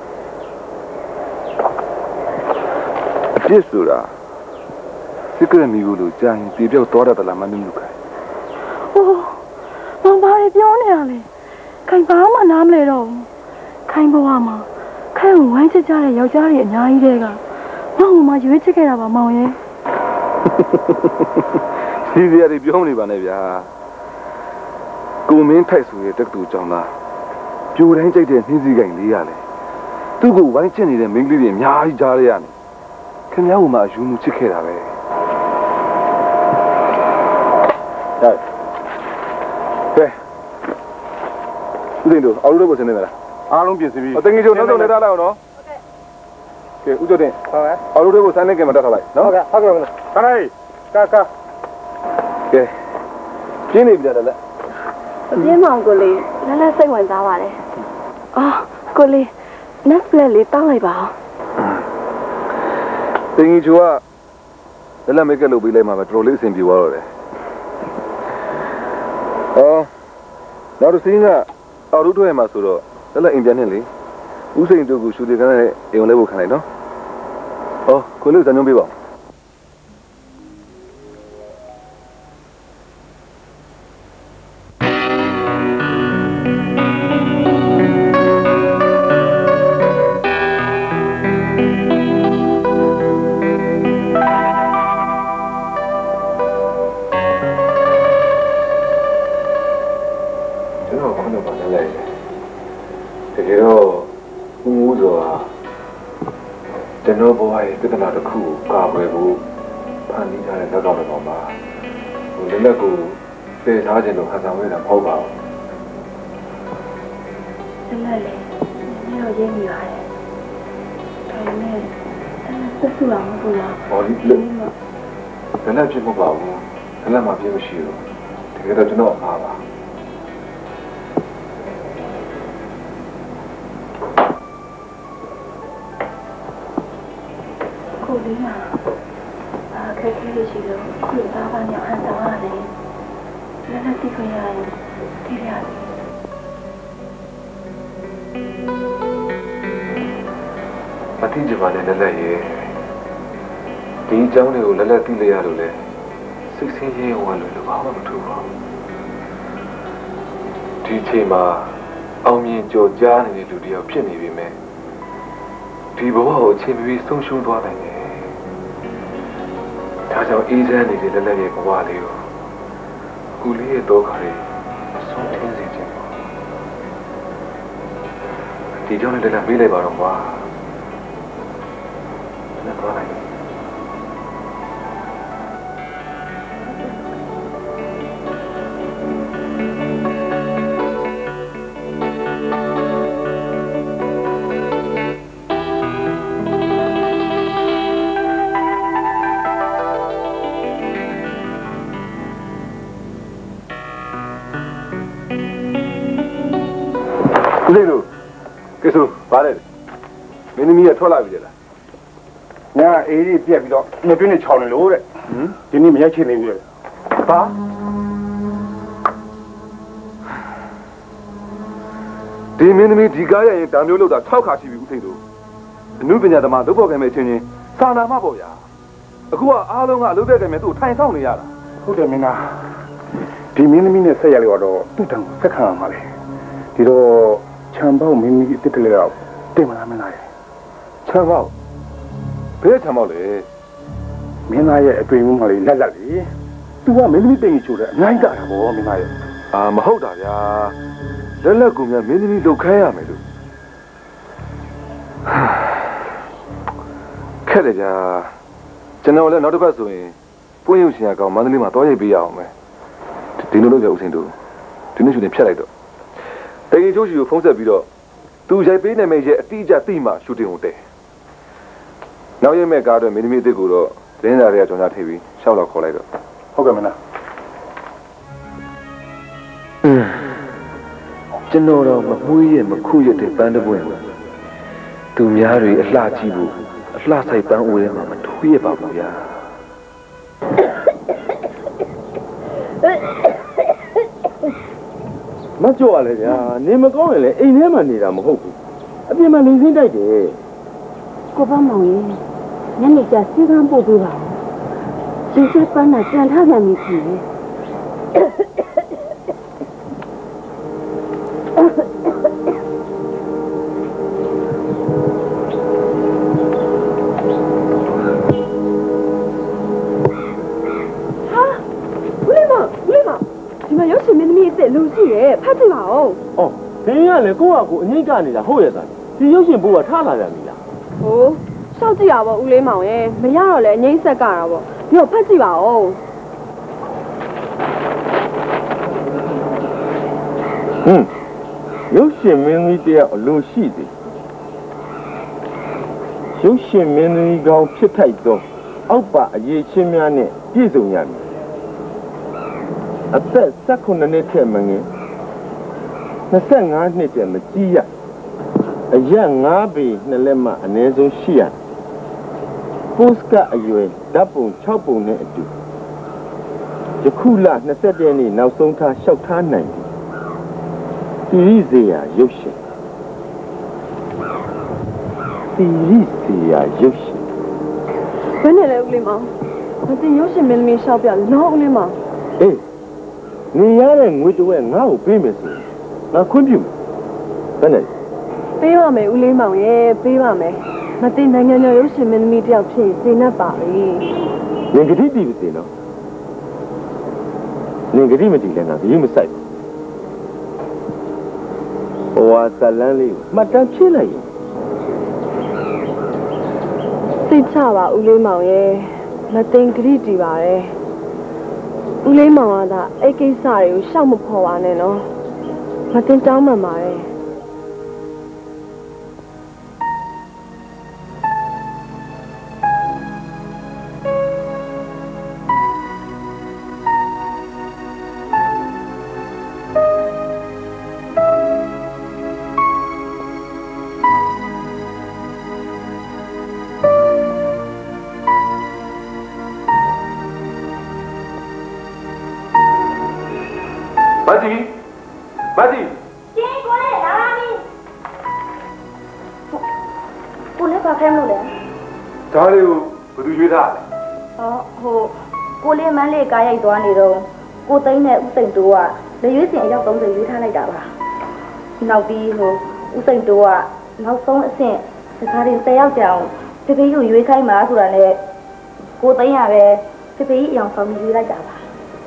အပြစ်ဆိုတာစစ်ကရမီဘူးလို့ကြာရင်ပြေပြောက်သွားတယ်လားမမြင်ဘူးခိုင်။အိုးမောင်ဘာတွေပြောနေရလဲ။ခိုင်ဘာမှနားမလဲတော့ဘူး။ခိုင်ဘဝမှာခိုင်ကိုဝိုင်းချစ်ကြတဲ့ယောက်ျားတွေအများကြီးတဲ့ကမောင်ကမှရွေးချစ်ခဲ့တာပါမောင်ရဲ့။စီစီရတွေပြောမနေပါနဲ့ဗျာ။ကိုမင်းထိုက်ဆိုရဲ့တက်တူကြောင့်လားပြိုတိုင်းကြိုက်တဲ့နှင်းစည်းကိုင်လေးရလေသူ့ကိုဝိုင်းချစ်နေတဲ့မိန်းကလေးတွေအများကြီးကြားရရတယ်ခင်ဗျားကမှယူမှုချစ်ခဲ့တာပဲဟုတ်ကဲဦးတင်တို့အော်လူတို့ကိုဆင်းနေမလားအားလုံးပြင်ဆင်ပြီးအတငယ်ကျုံနောက်ဆုံးလက်ထားလိုက်အောင်နော်ဟုတ်ကဲ့ဦးကျော်တင်ဟုတ်ကဲ့အော်လူတို့ကိုဆန်းနေကြမှာတက်ထားလိုက်နော်ဟုတ်ကဲ့ဟုတ်ကဲ့ခဏလေးကာကာကဲပြင်းနေပြီလားလက်အပြင်းမောင်ကိုလေးလက်လက်စိတ်ဝင်စားပါတယ်အော်ကိုလေး Netflix လေးတောင်းလိုက်ပါတင်ကြီးကျော်ကလက်လက်မိတ်ကလုပ်ပေးလိုက်မှာပဲတော်တော်လေးအဆင်ပြေသွားတော့တယ်အော်နောက်တစ်စင်းကအော်လူတို့ရဲ့မှာဆိုတော့လက်လက်အိမ်ပြန်နေလေဦးစိန်တို့ကရှူတီကနဲ့အိမ်လေးပို့ခံလိုက်နော်ဟောကိုလေးဇာညုံပေးပါကျွန်တော်ဘဝရဲ့ပြဿနာတစ်ခုကိုကာကွယ်ဖို့ဖန်တီးထားတဲ့လက်ကောင်တစ်ကောင်ပါဟိုလက်လက်ကိုပယ်ထားခြင်းလို့ခံစားရတာမဟုတ်ပါဘူးလက်လက်လေးညောရင်းနေပါတယ်ဒါပေမဲ့ဆက်ဆူလာမဟုတ်လားဟောဒီလက်လက်ဖြစ်မပါဘူးလက်လက်မှာပြည့်မရှိဘူးတကယ်တော့ကျွန်တော်အားပါကိုလေးကအာခက်ခဲလို့ရှိလို့ခုသားပါညာဟန်ဆောင်ရတယ်လက်လက်တိခွင့်ရတယ်ဒီရတယ်မတိကျပါနဲ့လက်လက်ရဲ့ဒီအကြောင်းတွေကိုလက်လက်သိလိုက်ရလို့လေစိတ်ဆင်းရဲဝမ်းလို့ဘာမှမထူပါဘူးဒီချိန်မှာအောင်မြင်ကြော်ကြားနေတဲ့လူတယောက်ဖြစ်နေပြီမဲ့ဒီဘဝကိုအချိန်မီဆုံးရှုံးသွားနိုင်တယ်ဒါကြောင့်အေးစမ်းနေတဲ့လက်လက်ရဲ့ဘဝလေးကိုကူလေးရဲ့တော့ခါလေးဆုံးထင်းစေခြင်းပေါ့ဒီကြောင့်လည်းလက်လက်မေးလိုက်ပါတော့ကွာလက်သွားလိုက်ဦးလေးတို့ကဲဆိုပါလေမင်းသမီးကထွက်လာပြီလားညာအေးကြီးပြက်ပြီးတော့နှစ်တွင်းနဲ့ခြောင်နေလို့တဲ့ဟမ်ဒီနေ့မရိုက်ချင်နေပြီဘာဒီမင်းသမီးဒီကားရရင်ဒါမျိုးလောက်တာ၆ခါရှိပြီဦးထိန်တို့အနုပညာသမားလုပ်ဖို့ကံမဲ့ချင်းချင်းစာနာမှပေါ့ဗျာအခုကအားလုံးကအလုပ်တဲ့ကံမဲ့သူ့ထိုင်ဆောင်နေရတာဟုတ်တယ်မင်းသားဒီမင်းသမီးနဲ့ဆက်ရလေတော့သူ့တံကိုဆက်ခံရမှာလေဒီတော့ချမ်းပေါက်မင်းကြီးတစ်တလေတော့တင်မလားမင်းသားရဲ့ချမ်းပေါက်ဘယ်ချမ်းပေါက်လဲမင်းသားရဲ့အတွေ့အမှုမှလေးလက်လက်လေသူကမင်းသမီးတင်ချို့တယ်အများကြီးတာဗောမင်းသားရဲ့အာမဟုတ်တာဗျာလက်လက်ကူများမင်းသမီးလုတ်ခိုင်းရမယ်လို့ခက်တယ်ဗျာကျွန်တော်လည်းနောက်တစ်ပတ်ဆိုရင်ပွင့်ရုပ်ရှင်ရကောင်မန္တလေးမှာတောရိုက်ပေးရအောင်မယ်ဒီလိုလုပ်ကြဦးစင်တို့ဒီနေ့ရှင်ဖြတ်လိုက်တော့တကယ်ချိုးရှိကိုဖုံးဆက်ပြီးတော့သူရိုက်ပေးနေမယ့်ရဲ့အတိအကျသိမှရှူတင်ကိုတဲနောက်ရက်မဲ့ကားတော့မင်းသမီးအစ်ကိုတော့လင်းသားတွေကကြောင်ကြထိပ်ပြီးရှောက်တော့ခေါ်လိုက်တော့ဟုတ်ကဲ့မင်းလားအင်းကျွန်တော်တော့မမွေးရမခုရတဲ့ပန်းတပွင့်သူများတွေအလှကြည့်ဖို့အလှဆိုင်ပန်းအိုးထဲမှာမထိုးရပါဘူးဗျာမကြောက်ရလေဗျာနေမကောင်းရင်လည်းအိမ်ထဲမှာနေတာမဟုတ်ဘူးအပြင်မှာနေစင်းတိုက်တယ်ကိုပေါ့မောင်ကြီးညနေကျစီကန်းပို့ပေးပါဦးရှင်စက်ပန်းနဲ့ကြံထားပြန်ပြီဖြစ်နေလူရှိရဲ့ဖတ်ကြည့်ပါဦး။အော်ဒင်းကလည်းကိုယ့်ဟာကိုယ်အငိမ့်ကနေတာဟုတ်ရဲ့သား။ဒီရုပ်ရှင်ဘိုးကထားလာပြန်ပြီလား။ဟိုးစောက်ကြည့်ရပါဦးလေးမောင်ရဲ့မရတော့လဲအငိမ့်ဆက်ကတာပေါ့။ပြီးတော့ဖတ်ကြည့်ပါဦး။ဟွန်းရုပ်ရှင်မင်းကြီးတယောက်အလိုရှိသည်။ရုပ်ရှင်မင်းကြီးကောင်းဖြစ်ထိုက်သောအောက်ပါအရေးချင်းများနဲ့ပြည့်စုံရမည်။အသက်၁၉နှစ်ထက်မငယ်၂၅နှစ်တည်းမကြီးရအရက်၅ပေနှစ်လက်မှအနည်းဆုံးရှိရပို့စ်ကအရွယ်ဓာတ်ပုံ၆ပုံနဲ့အတူယခုလ၂၁ရက်နေ့နောက်ဆုံးထားလျှောက်ထားနိုင်ပြီသီရိစေယရုပ်ရှင်သီရိစေယရုပ်ရှင်ဘယ်နဲ့လဲဦးလေးမောင်မသိရုပ်ရှင်မင်းသမီးလျှောက်ပြလောဦးလေးမောင်အေးနေရတဲ့ငွေတဝက်ငါ့ကိုပေးမယ်ဆိုငါခွင့်ပြုမယ်ဘယ်နဲ့ပေးပါမယ်ဦးလေးမောင်ရဲ့ပေးပါမယ်မသိနိုင်ငံတော်ရုပ်ရှင်မင်းသမီးတယောက်ဖြစ်စေနဲ့ပါပြီငင်္ဂတိတည်ပါစေနော်ငင်္ဂတိမတည်လည်းငါဘယ်မဆိုင်ဘူးဟိုဟာဇလန်းလေးကိုမှတ်တမ်းဖြည့်လိုက်ရင်သိချပါဦးလေးမောင်ရဲ့မသိဂတိတည်ပါတယ်ဦးလေးမောင်ကသာအဲ့ကိစ္စတွေကိုရှောက်မဖော်ပါနဲ့နော်မတင်တောင်းမှန်ပါတယ်မတီမတီကျင်းကိုလေလာလာပြီကိုလည်းပါခဲမလို့လေဒါလေးကိုဘယ်သူရွေးထားလဲဟောဟိုကိုလေးမန်းလေးကားရိုက်သွားနေတော့ကိုသိန်းနဲ့ဦးသိန်းတို့ကလေရွေးစင်အယောက်၃၀ရွေးထားလိုက်တာပါဟနောက်ပြီးဟိုဥစိန်တိုးကနောက်ဆုံးအဆင့်စကားတွေတယောက်ကြောင်ဖေဖေကိုရွေးခိုင်းမှာဆိုတာနဲ့ကိုသိန်းရပဲဖေဖေကြီးအအောင်ဆောင်ပြီးရွေးလိုက်တာပါ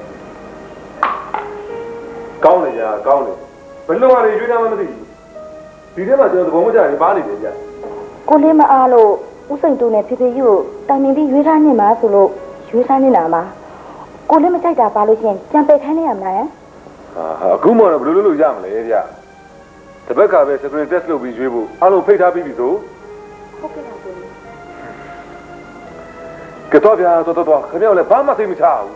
ကောင်းတယ်ကြာကောင်းတယ်ဘယ်လိုမှရွေးထားမှမသိဘူးဒီထဲမှာကျွန်တော်သဘောမကျရင်ပါနေတယ်ကြာကိုလေးမအားလို့ဥစိန်တိုးနဲ့ဖေဖေကြီးကိုတိုင်ပင်ပြီးရွေးထားနေမှာဆိုလို့ရွေးထားနေတာပါကိုလေးမကြိုက်တာပါလို့ချင်းကြံပယ်ခိုင်းနေရမလားဟာအခုမှတော့ဘယ်လိုလုပ်လို့ရမလဲဗျတပတ်ကပဲ screen test လုပ်ပြီးရွေးဖို့အားလုံးဖိတ်ထားပြီးပြီဆိုဟုတ်ကဲ့ပါကိုကတော့ဗျာတော်တော်တော်ခင်ဗျားလည်းဘာမှသိမချဘူး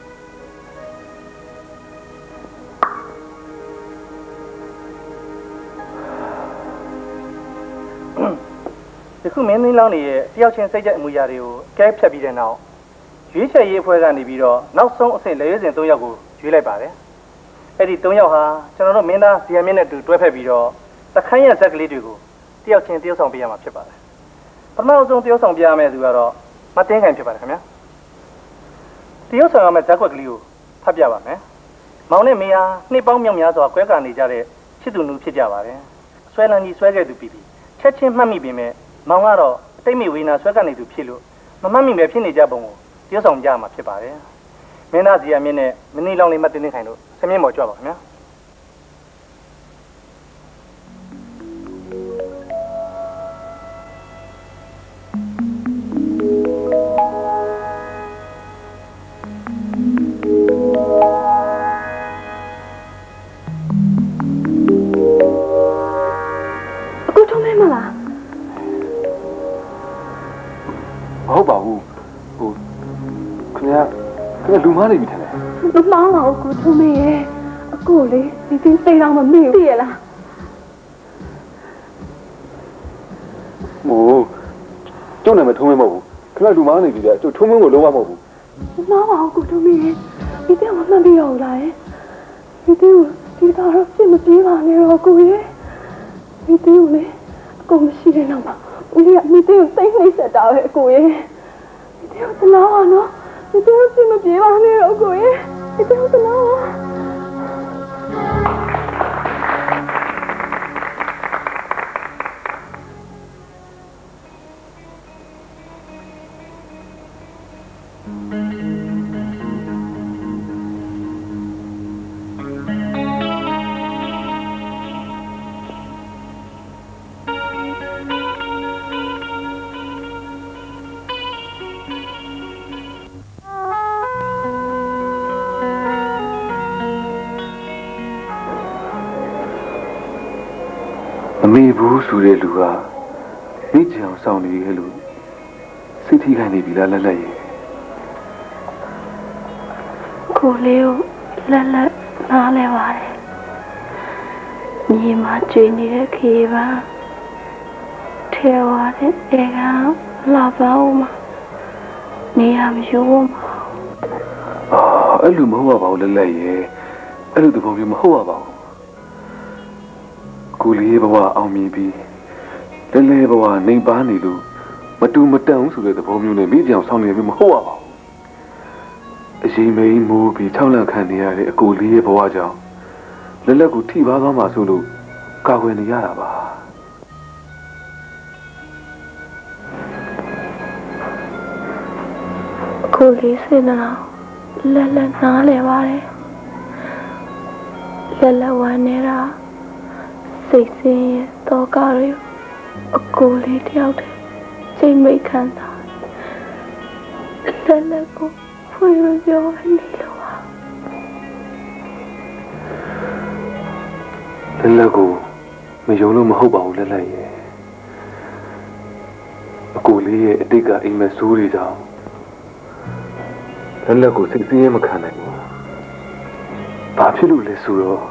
ဒီခုမင်းမင်းလောင်းနေရဲ့တယောက်ချင်းစိတ်ကြအမူအရာတွေကိုကဲဖြတ်ပြီးတဲ့နောက်ရွေးချယ်ရေးအဖွဲ့ကနေပြီးတော့နောက်ဆုံးအဆင့်လေရဲစဉ်၃ယောက်ကိုရွေးလိုက်ပါတယ်အဲ့ဒီ၃ယောက်ဟာကျွန်တော်တို့မင်းသားဇီယမင်းနဲ့တူတွဲဖက်ပြီးတော့တခန်းရဇက်ကလေးတွေကိုတယောက်ချင်းတယောက်ဆောင်ပေးရမှာဖြစ်ပါတယ်ပထမဆုံးတယောက်ဆောင်ပြရမယ့်သူကတော့မတင်းခိုင်ဖြစ်ပါတယ်ခင်ဗျာတယောက်ဆောင်ရမယ့်ဇက်ကွက်ကလေးကိုဖတ်ပြပါမယ်မောင်နဲ့မေဟာနှစ်ပေါင်းမြောက်များစွာကွဲကာနေကြတဲ့ချစ်သူနူဖြစ်ကြပါတယ်ဆွဲလန်းကြီးဆွဲခဲ့သူပြီးပြီးချက်ချင်းမှတ်မိပေမဲ့မောင်ကတော့တိတ်မိဝေးနာဆွဲကနေသူဖြစ်လို့မမှတ်မိပဲဖြစ်နေကြပုံကိုတယောက်ဆောင်ကြမှာဖြစ်ပါတယ်မင်းသားဇီယမင်းနဲ့မင်းနီလောင်လေးမတင်းတင်းခိုင်တို့ဆင်းမြင့်မော်ကြွပါခင်ဗျာအခုထုံးမဲမလားမဟုတ်ပါဘူးဟိုခင်ဗျာခင်ဗျာလူမားနေပြီထင်တယ်မမောင်းပါဘူးကိုထုံးမဲရဲ့အကိုလေးဒီတင်းသိတော့မမေ့ဘူးသိရလားမို့ကျုပ်နာမည်ထုံးမဲမဟုတ်ဘူးခင်ဗျာလူမားနေပြီလေကျုပ်ထုံးမဲကိုလုံးဝမဟုတ်ဘူးမမောင်းပါဘူးကိုထုံးမဲရဲ့ဒီတင်းမမှန်ပြီးတော့လားဒီတင်းကိုဒီတော့ပြစ်မပြေးပါနဲ့တော့ကိုရဲ့ဒီတင်းကိုလေအကိုမရှိတဲ့နောက်မှာဦးလေးကမိတင်းကိုစိတ်နှိမ့်ဆက်တာပဲအကိုရဲ့ဒီတင်းကိုသနာပါနော်ဒီတင်းကိုပြစ်မပြေးပါနဲ့တော့ကိုရဲ့ဒီတင်းကိုသနာပါမမေဘူးဆိုတဲ့လူကမိချောင်ဆောင်နေရဲ့လို့စိတ်ထိခိုက်နေပြီလားလက်လက်ရဲ့ကိုလေးကိုလက်လက်နားလဲပါတယ်ညီမကျွေးနေတဲ့ခေပါထဲဝါတဲ့အဲကလာပါဦးမနေရမယူဘူးမအော်အဲ့လိုမဟုတ်ပါဘူးလက်လက်ရဲ့အဲ့လိုတပုံမျိုးမဟုတ်ပါဘူးကိုလေးဘဝအောင်မြင်ပြီးလဲလဲဘဝနေပါနေလို့မတူမတန်ဘူးဆိုတဲ့သဘောမျိုးနဲ့မိကြောင်ဆောင်နေပြီမဟုတ်ပါဘူးအရင်မိန်မိုးပြီး၆လခံနေရတဲ့အကိုလေးရဲ့ဘဝကြောင့်လက်လက်ကိုထိပါသွားမှဆိုလို့ကာကွယ်နေရတာပါကိုလေးစင်နာလက်လက်နားလဲပါတယ်လက်လက်ဝမ်းနေတာစိတ်ဆင်းရဲတော့ကားရအကိုလေးတယောက်တည်းချိန်မိတ်ခံတာလက်လက်ကိုဖွေရပြောနေလို့ပါလက်လက်ကိုမယုံလို့မဟုတ်ပါဘူးလက်လက်ရဲ့အကိုလေးရဲ့အတိတ်ကအိမ်မဆိုးတွေကြောင့်လက်လက်ကိုစိတ်ဆင်းရဲမခံနိုင်ဘူးဘာဖြစ်လို့လဲဆိုတော့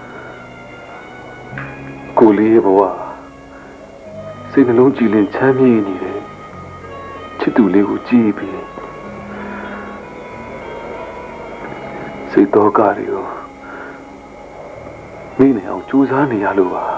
ကိုလေးရဲ့ဘဝစိတ်နှလုံးကြည်လင်ချမ်းမြေ့နေတယ်ချစ်သူလေးကိုကြည့်ပြီးစိတ်တော်ကတွေကိုမိနေအောင်ကြိုးစားနေရလို့ပါ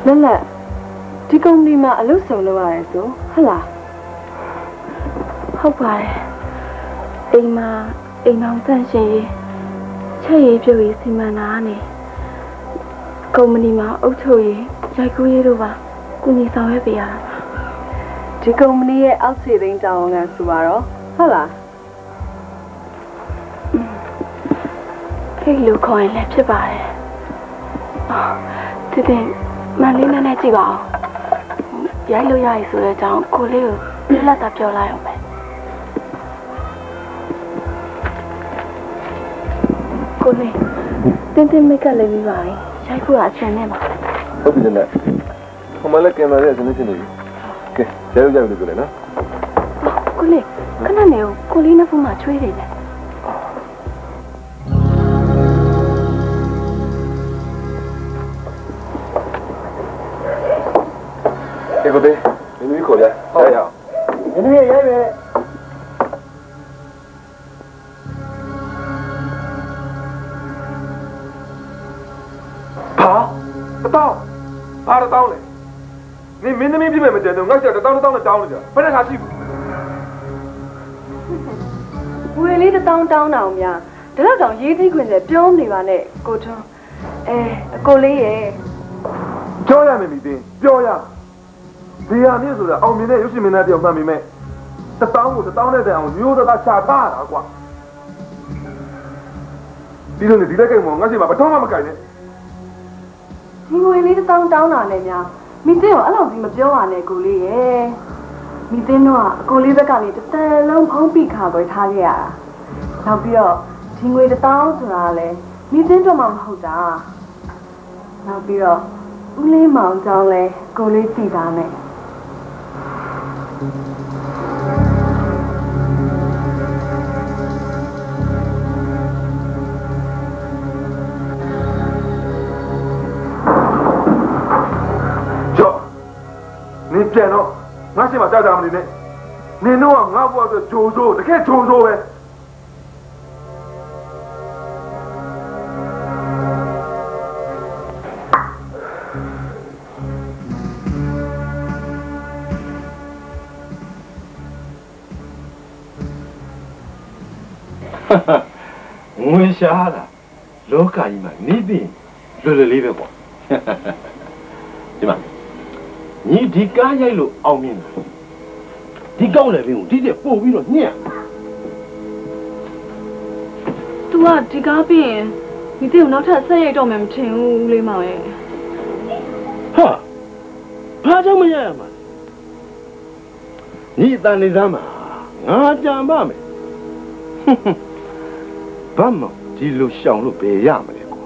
လက်လက်ဒီကုမ္ပဏီမှာအလုပ်ဆောင်လုပ်ရတယ်ဆိုဟုတ်လားဟုတ်ပါတယ်အိမ်မှာအိမ်အောင်တန့်ရှင်ရေးချက်ရေးပြုတ်ရေးစီမံတာကနေကုမ္ပဏီမှာအုပ်ချုပ်ရေးရိုက်ကူးရေးတို့ပါကုညီဆောင်ရွက်ပေးရတာဒီကုမ္ပဏီရဲ့အောက်ခြေသိမ်းတာဝန်ခံဆိုပါတော့ဟုတ်လားအဲ့လိုခေါ်ရင်လည်းဖြစ်ပါတယ်အော်ဒီတင်မလေးနဲ့နဲ့ကြည့်ပါဦးရိုက်လို့ရည်ဆိုတဲ့အကြောင်းကိုလေးကိုပြလက်တာပြောလိုက်အောင်ပဲကိုလေးတင်းတင်းမိတ်ကလေးပြီးပါပြီရိုက်ဖို့အချင်နဲ့ပါဟုတ်ပြီနဲ့ဟိုမှာလည်းကင်မရာရဲ့စနေစနေပြီကဲရိုက်ရိုက်လို့ပြောလေနော်ကိုလေးခဏနေကိုလေးနဲ့ဖုန်းမှာချွေးနေတယ်ဒီကိုသေးမင်းကြီးခေါ်ကြဟုတ်ရအောင်မင်းကြီးရိုက်မယ်ဟာတတောင်းအားတတောင်းလေနေမင်းသမီးပြည့်မဲ့မကြံတော့ငါ့ချက်တတောင်းတတောင်းနဲ့တောင်းနေကြဘယ်နဲ့ခါရှိဘူးဝေလေးတတောင်းတောင်းတာအောင်များဒါတော့တောင်ရေးကြီးခွင်နဲ့ပြောနေပါနဲ့ကိုထွန်းအဲကိုလေးရဲ့ပြောရမယ်မိသိပြောရဒီဟာမျိုးဆိုတာအောင်မြင်တဲ့ရုပ်ရှင်မင်းသားတယောက်မှန်ပြီမဲ့တတောင်းကိုတတောင်းနဲ့တိုင်အောင်မျိုးသားချာထားတာကွာဒီလိုနဲ့ဒီလက်ကငါ့ရှိမှာဘတော်မှမကြိုက်နဲ့ဒီငွေလေးတောင်းတောင်းတာနဲ့များမိသိရောအဲ့လောက်ကြီးမပြောပါနဲ့ကိုလေးရဲ့မိသိတော့အကိုလေးဘက်ကနေတစ်တန်လုံးဖုံးပိခါပွဲထားခဲ့ရတာနောက်ပြီးတော့ဒီငွေတောင်းဆိုတာလည်းမိသိတော့မှမဟုတ်တာနောက်ပြီးတော့ဦးလေးမောင်ကြောင်းလဲကိုလေးသိတာနဲ့你变了，俺先把家长们的，你弄啊，俺我是çoğu çoğu，你看çoğu çoğu呗。 哈哈，我瞎了，老干姨嘛，你的，溜溜里边过，哈哈哈，对吧？你ဒီကားရိုက်လို့အောင်မြင်တာဒီကောင်းလည်းပင်ကိုဒီတဲ့ပို့ပြီးတော့ညံ့ तू ကဒီကားပြီးရင်ဒီတဲ့ကိုနောက်ထပ်ဆက်ရိုက်တော့မှမထင်ဘူးလေးမောင်ရဲ့ဟာဘာကြောင့်မရရမှာညီတန်နေစမ်းမှာငါကြံပါမယ်ဘာမှဒီလိုရှောင်လို့ဘယ်ရမလဲကွာ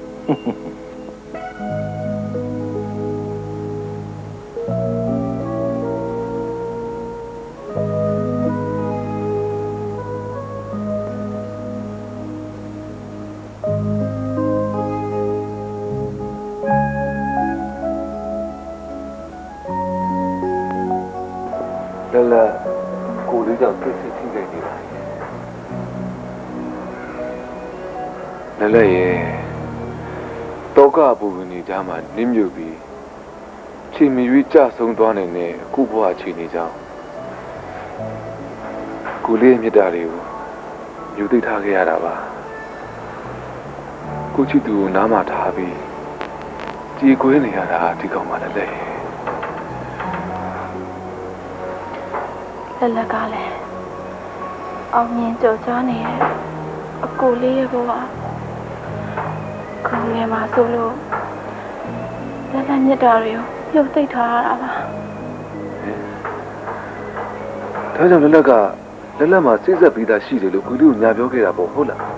လာကိုလေးကြောင့်သိသိထိနေနေတာလည်းရဲ့တောကပူပင်နေကြမှာနင်းမြုပ်ပြီးချိန်မီ၍ကြဆုံးသွားနိုင်တဲ့အခုဘဝချိန်နေကြောင်းကိုလေးရဲ့မြတ်တာတွေကိုယူသိထားခဲ့ရတာပါကိုချစ်သူကိုနားမှာထားပြီးကြည်ကွေးနေရတာဒီကောင်မှလည်းလက်ရဲ့လက်လက်ကလည်းအောင်မြင်ကြော်ကြားနေရဲ့အကိုလေးရဲ့ဘဝကိုငယ်မှာဆိုလို့လက်လက်မြတ်တာတွေကိုပြုတ်သိပ်ထားရတာပါဒါကြောင့်လက်လက်ကလက်လက်မှာစိတ်ဆက်ပြီးသားရှိတယ်လို့ကိုလေးကိုညာပြောခဲ့တာပေါ့ဟုတ်လား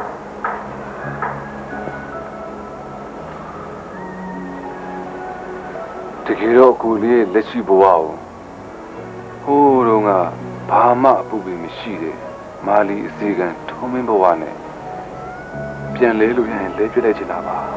တကယ်တော့ကိုလေးရဲ့လက်ရှိဘဝကိုဟိုးတော့ကဘာမှအပူပင်မရှိတယ်မာလီအစီကံထုံးမင်းဘဝနဲ့ပြန်လဲလို့ရရင်လဲပြလိုက်ချင်တာပါ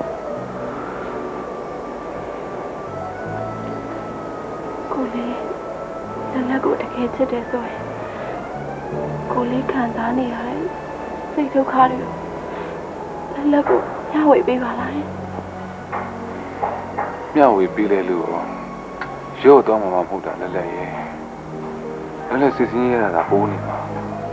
ကိုလေးလက်လက်ကိုတကယ်ချစ်တယ်ဆိုရင်ကိုလေးခံစားနေရတဲ့စိတ်ဒုက္ခတွေကိုလက်လက်ကိုညှဝေပေးပါလားမျှဝေပေးလဲလို့ရော့တော့မှမဟုတ်တာလည်းလည်းရဲ့လည်းလည်းစစ်စင်းရတာဟိုးနေမှာ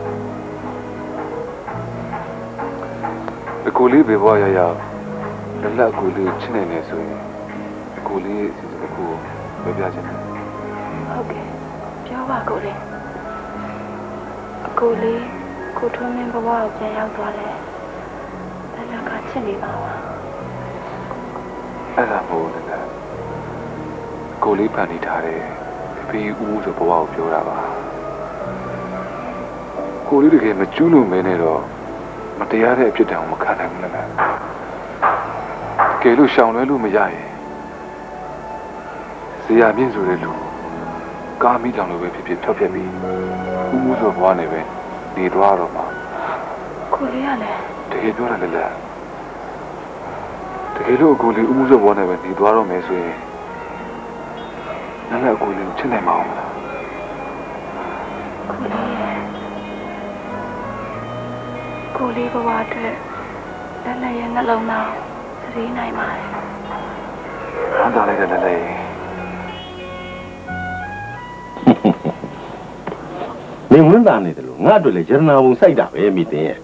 အကူလေးပဲဘွားရရလည်းလည်းအကူလေးချစ်နေနေဆိုရင်အကူလေးစီစဉ်အကူကိုပြောပြချင်တယ်ဟုတ်ကဲ့ပြောပါကိုလေးအကူလေးကိုထွန်းမင်းဘဝကိုပြန်ရောက်သွားတယ်လည်းလည်းကချစ်နေပါပါအဲ့ဒါမို့လည်းကိုလေးဖန်နေထားတယ်ဖေးဦးဆိုဘဝကိုပြောတာပါကိုလေးတကယ်မကျူးလို့မင်းနဲ့တော့မတရားတဲ့အဖြစ်တောင်မခံနိုင်ဘူးလည်းကဲလို့ရှောင်လွဲလို့မရရင်ဇေယျမြင့်ဆိုတဲ့လူကားမိတောင်လိုပဲဖြစ်ဖြစ်ဖြောက်ပြက်ပြီးဦးဦးဆိုဘဝနဲ့ပဲနေသွားတော့မှာကိုလေးကလည်းတကယ်ပြောတယ်လေတကယ်လို့ကိုလေးဦးဦးဆိုဘဝနဲ့ပဲနေသွားတော့မယ်ဆိုရင်လည်းလည်းကိုလေးချစ်နိုင်မှာမလားကိုလေးကိုလေးဘဝအတွက်လည်းလည်းရဲ့နှလုံးသားသတိနိုင်ပါတယ်ဟန်တာလိုက်တယ်လည်းနေဝင်တာနေတယ်လို့ငါတို့လည်းရတနာဘုံစိုက်တာပဲမိတင်ရဲ့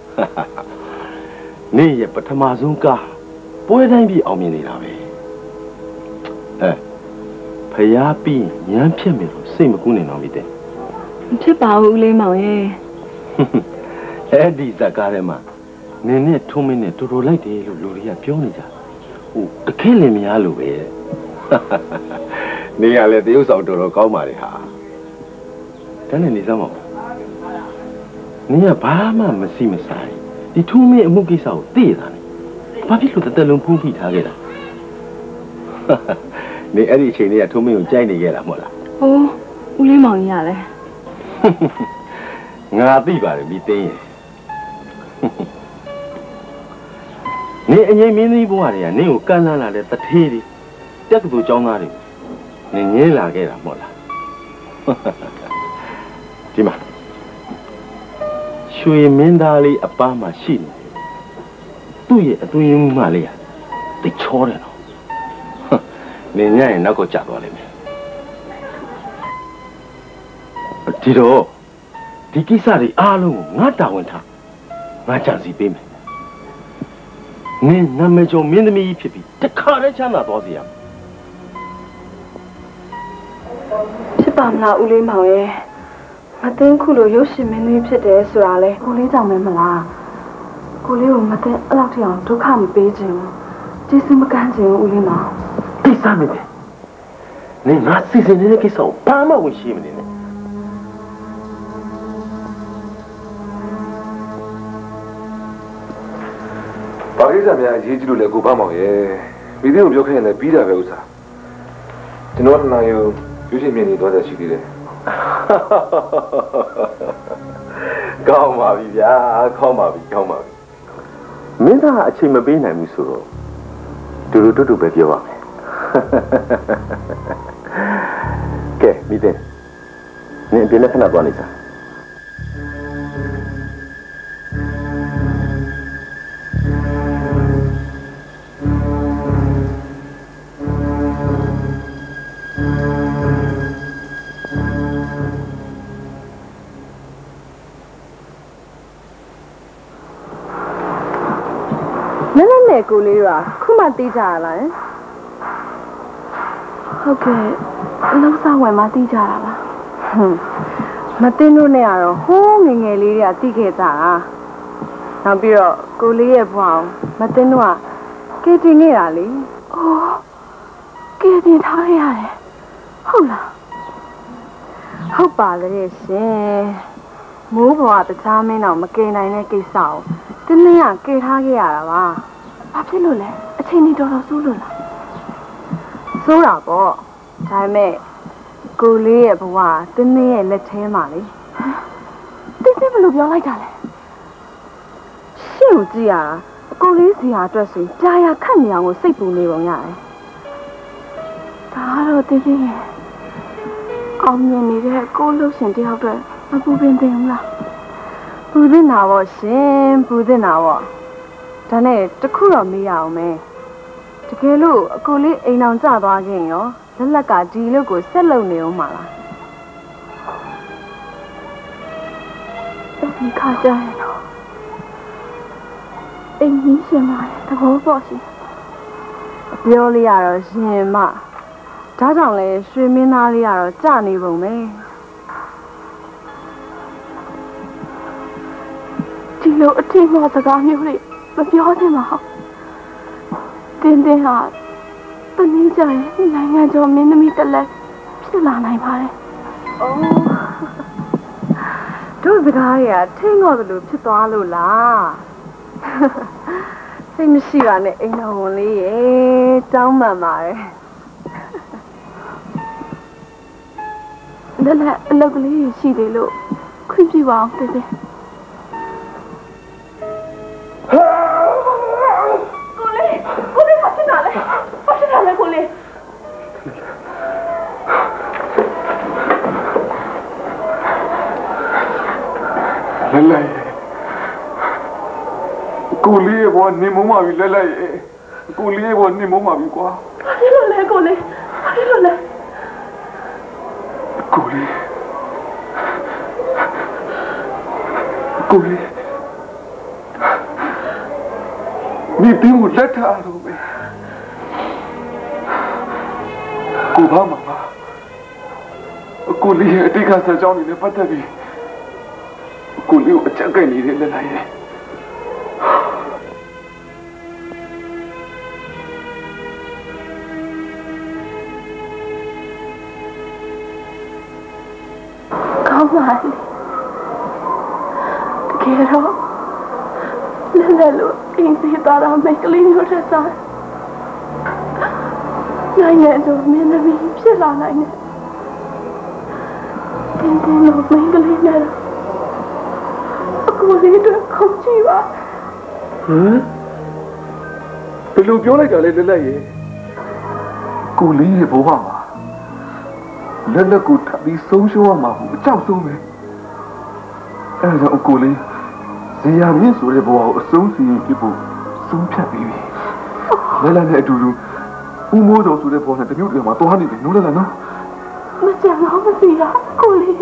နေရဲ့ပထမဆုံးကားပွဲတိုင်းပြီးအောင်မြင်နေတာပဲအဲဖျားပြီးညမ်းဖြစ်မယ်လို့စိတ်မကူးနေတော့မိတင်မဖြစ်ပါဘူးဦးလေးမောင်ရဲ့အဲ့ဒီဇက်ကားထဲမှာနင်းနဲ့ထုံးမင်းနဲ့တူတူလိုက်တယ်လို့လူတွေကပြောနေကြဟိုတခဲလင်မရလို့ပဲနေရလဲတရုပ်ဆောင်တော်တော်ကောင်းပါလေဟာတန်းနေနေစမ်းမအောင်နင်းကဘာမှမစီမဆိုင်ဒီထုံးမင်းအမှုကိစ္စကိုသိတာနေဘာဖြစ်လို့တသက်လုံးဖုံးဖိထားခဲ့တာနေအဲ့ဒီအချိန်လေးကထုံးမင်းကိုကြိုက်နေခဲ့တာမဟုတ်လားဟိုးဦးလေးမောင်ကြီးရလဲငါသိပါတယ်မိသိရင်နေအငိမ့်မင်းသေးဘဝတွေကနင်းကိုကန့်လန့်လာတဲ့တထေးတွေတက်ကတူကျောင်းသားတွေနင်းငင်းလာခဲ့တာမဟုတ်လားဒီမှာရွှေမင်းသားလေးအပားမှာရှိနေသူ့ရဲ့အတွင်းမှုမှလေးကတိတ်ချောတယ်နော်နင်းညရင်နောက်ကကြာသွားလိမ့်မယ်ဒီတော့ဒီကိစ္စတွေအားလုံးကိုငါတာဝန်ထားငါကြံစီပေးမယ်နင်းနာမည်ကျော်မင်းသမီးကြီးဖြစ်ပြီးတခါတည်းချမ်းသာသွားစီရဖြစ်ပါမလားဦးလေးမောင်ရဲ့မသိန်းခုလိုရုပ်ရှင်မင်းသမီးဖြစ်တယ်ဆိုတာလေကိုလေးကြောင့်ပဲမလားကိုလေးကိုမသိအဲ့လောက်ထိအောင်ဒုက္ခမပေးခြင်းဘူးကျေးဇူးမကမ်းခြင်းဦးလေးမောင်ကိစ္စမင်းနင်းငါစီစဉ်နေတဲ့ကိစ္စကိုဘာမှဝင်ရှိမနေနဲ့ဘာကိစ္စများအရေးကြီးလို့လဲကိုဘာမောင်ရဲ့မိသေးကိုပြောခဲ့ရင်လည်းပြီးတာပဲဥစ္စာကျွန်တော်ကနာယူရွှေရှင်မြင်နေတော့ရှိသေးတယ်ကောင်းပါပြီဗျာကောင်းပါပြီကောင်းပါပြီမင်းသားအချိန်မပေးနိုင်ဘူးဆိုတော့တူတူတူတူပဲပြောပါမယ်ကဲမိသေးနင်ပြင်းနဲ့ခဏသွားနေစားကိုလေးကခုမှတီးကြရလားဟုတ်ကဲ့အလုံးစားဝင်မှတီးကြတာပါဟွန်းမသိလို့နဲ့ကတော့ဟိုးငယ်ငယ်လေးတွေကတီးခဲ့ကြတာနောက်ပြီးတော့ကိုလေးရဲ့ဘွားမသိလို့ကကေတင်ခဲ့တာလေအော်ကေတင်ထားခဲ့ရတယ်ဟုတ်လားဟုတ်ပါလေရှင်မိုးဘွားတခြားမင်းတော့မကေနိုင်တဲ့ကိစ္စကိုတင်းင်းကကေထားခဲ့ရတာပါဘာဖြစ်လို့လဲအချိန်ကြီးတော်တော်ဆိုးလို့လားဆိုးတာပေါ့ဒါပေမဲ့ကိုလေးရဲ့ဘဝတင်းတင်းရဲ့လက်ထဲမှာလေတင်းတင်းဘယ်လိုပြောလိုက်တာလဲရှင့်ကိုကြည့်ရတာကိုလေးစီဟာအတွက်ဆိုကြာရခတ်နေအောင်ကိုစိတ်ပူနေပုံရတယ်ဒါတော့တင်းတင်းရဲ့အောင်မြင်နေတဲ့ကိုလှုပ်ရှင်တယောက်အတွက်မပူပင်သင့်ဘူးလားပူသင့်တာပေါ့ရှင်ပူသင့်တာပေါ့ဒါနဲ့တခုတော့မေးရအောင်မယ်တကယ်လို့အကိုလေးအိမ်အောင်ကျသွားခင်ရောလက်လက်ကဒီလုတ်ကိုဆက်လုံနေအောင်မလားဒီခါကျရင်တော့အိမ်ကြီးရှင်ပါလေသဘောပေါက်ရှင်ပြောလေးရတော့ရှင်မဒါကြောင့်လဲရွှေမင်းသားလေးကတော့ကြာနေပုံပဲဒီလိုအထင်မှားစကားမျိုးတွေမပြောသင့်ပါဘူးတင်းတင်းဟာတနည်းကြရင်နိုင်ငံကျော်မင်းသမီးတစ်လက်ဖြစ်လာနိုင်ပါတယ်။အော်တို့စကားတွေကထင်းတော့တယ်လို့ဖြစ်သွားလို့လား။စိတ်မရှိပါနဲ့အိမ်တော်ဝင်လေးရေတောင်းမှန်ပါတယ်။လက်လက်အလုပ်ကလေးရှိသေးလို့ခွင့်ပြုပါအောင်တင်းတင်းကိုလေးကိုလေးဘာဖြစ်တာလဲဘာဖြစ်တာလဲကိုလေးလဲလဲကိုလေးရဲ့ဘောနေမုံပါပြီလဲလဲကိုလေးရဲ့ဘောနေမုံပါပြီကွာဘာဖြစ်လို့လဲကိုလေးဘာဖြစ်လို့လဲကိုလေးကိုလေး你对我来他了没？姑爸妈妈，姑里这个是找你的不得比，姑里我讲给你的来来。 搞完了，给了。လဲလဲလို့အင်းစီသားတော်မိတ်ကလေးမျိုးထက်စားနိုင်ငံတော်မင်းသမီးဖြစ်လာနိုင်တယ်တင်းတင်းလို့မိတ်ကလေးနဲ့အကူလေးတို့ခုန်ကြည့်ပါဟမ်ဘယ်လိုပြောလိုက်တာလဲလက်လက်ရေကိုလေးရဲ့ဘဝမှာလက်လက်ကိုထပ်ပြီးဆုံးရှုံးရမှာဘူးအကြောက်ဆုံးပဲအဲဒါအကူလေးဇေယျမြင့်ဆိုတဲ့ဘဝကိုအဆုံးစီရင်ပြဖို့ဆုံးဖြတ်ပြီးပြီလဲလဲနဲ့အတူတူဦးမိုးတော်ဆိုတဲ့ဘဝနဲ့တမျိုးတည်းမှာတွားနေတယ်နိုးလဲလားနော်မကြံတော့မစီရကိုလေး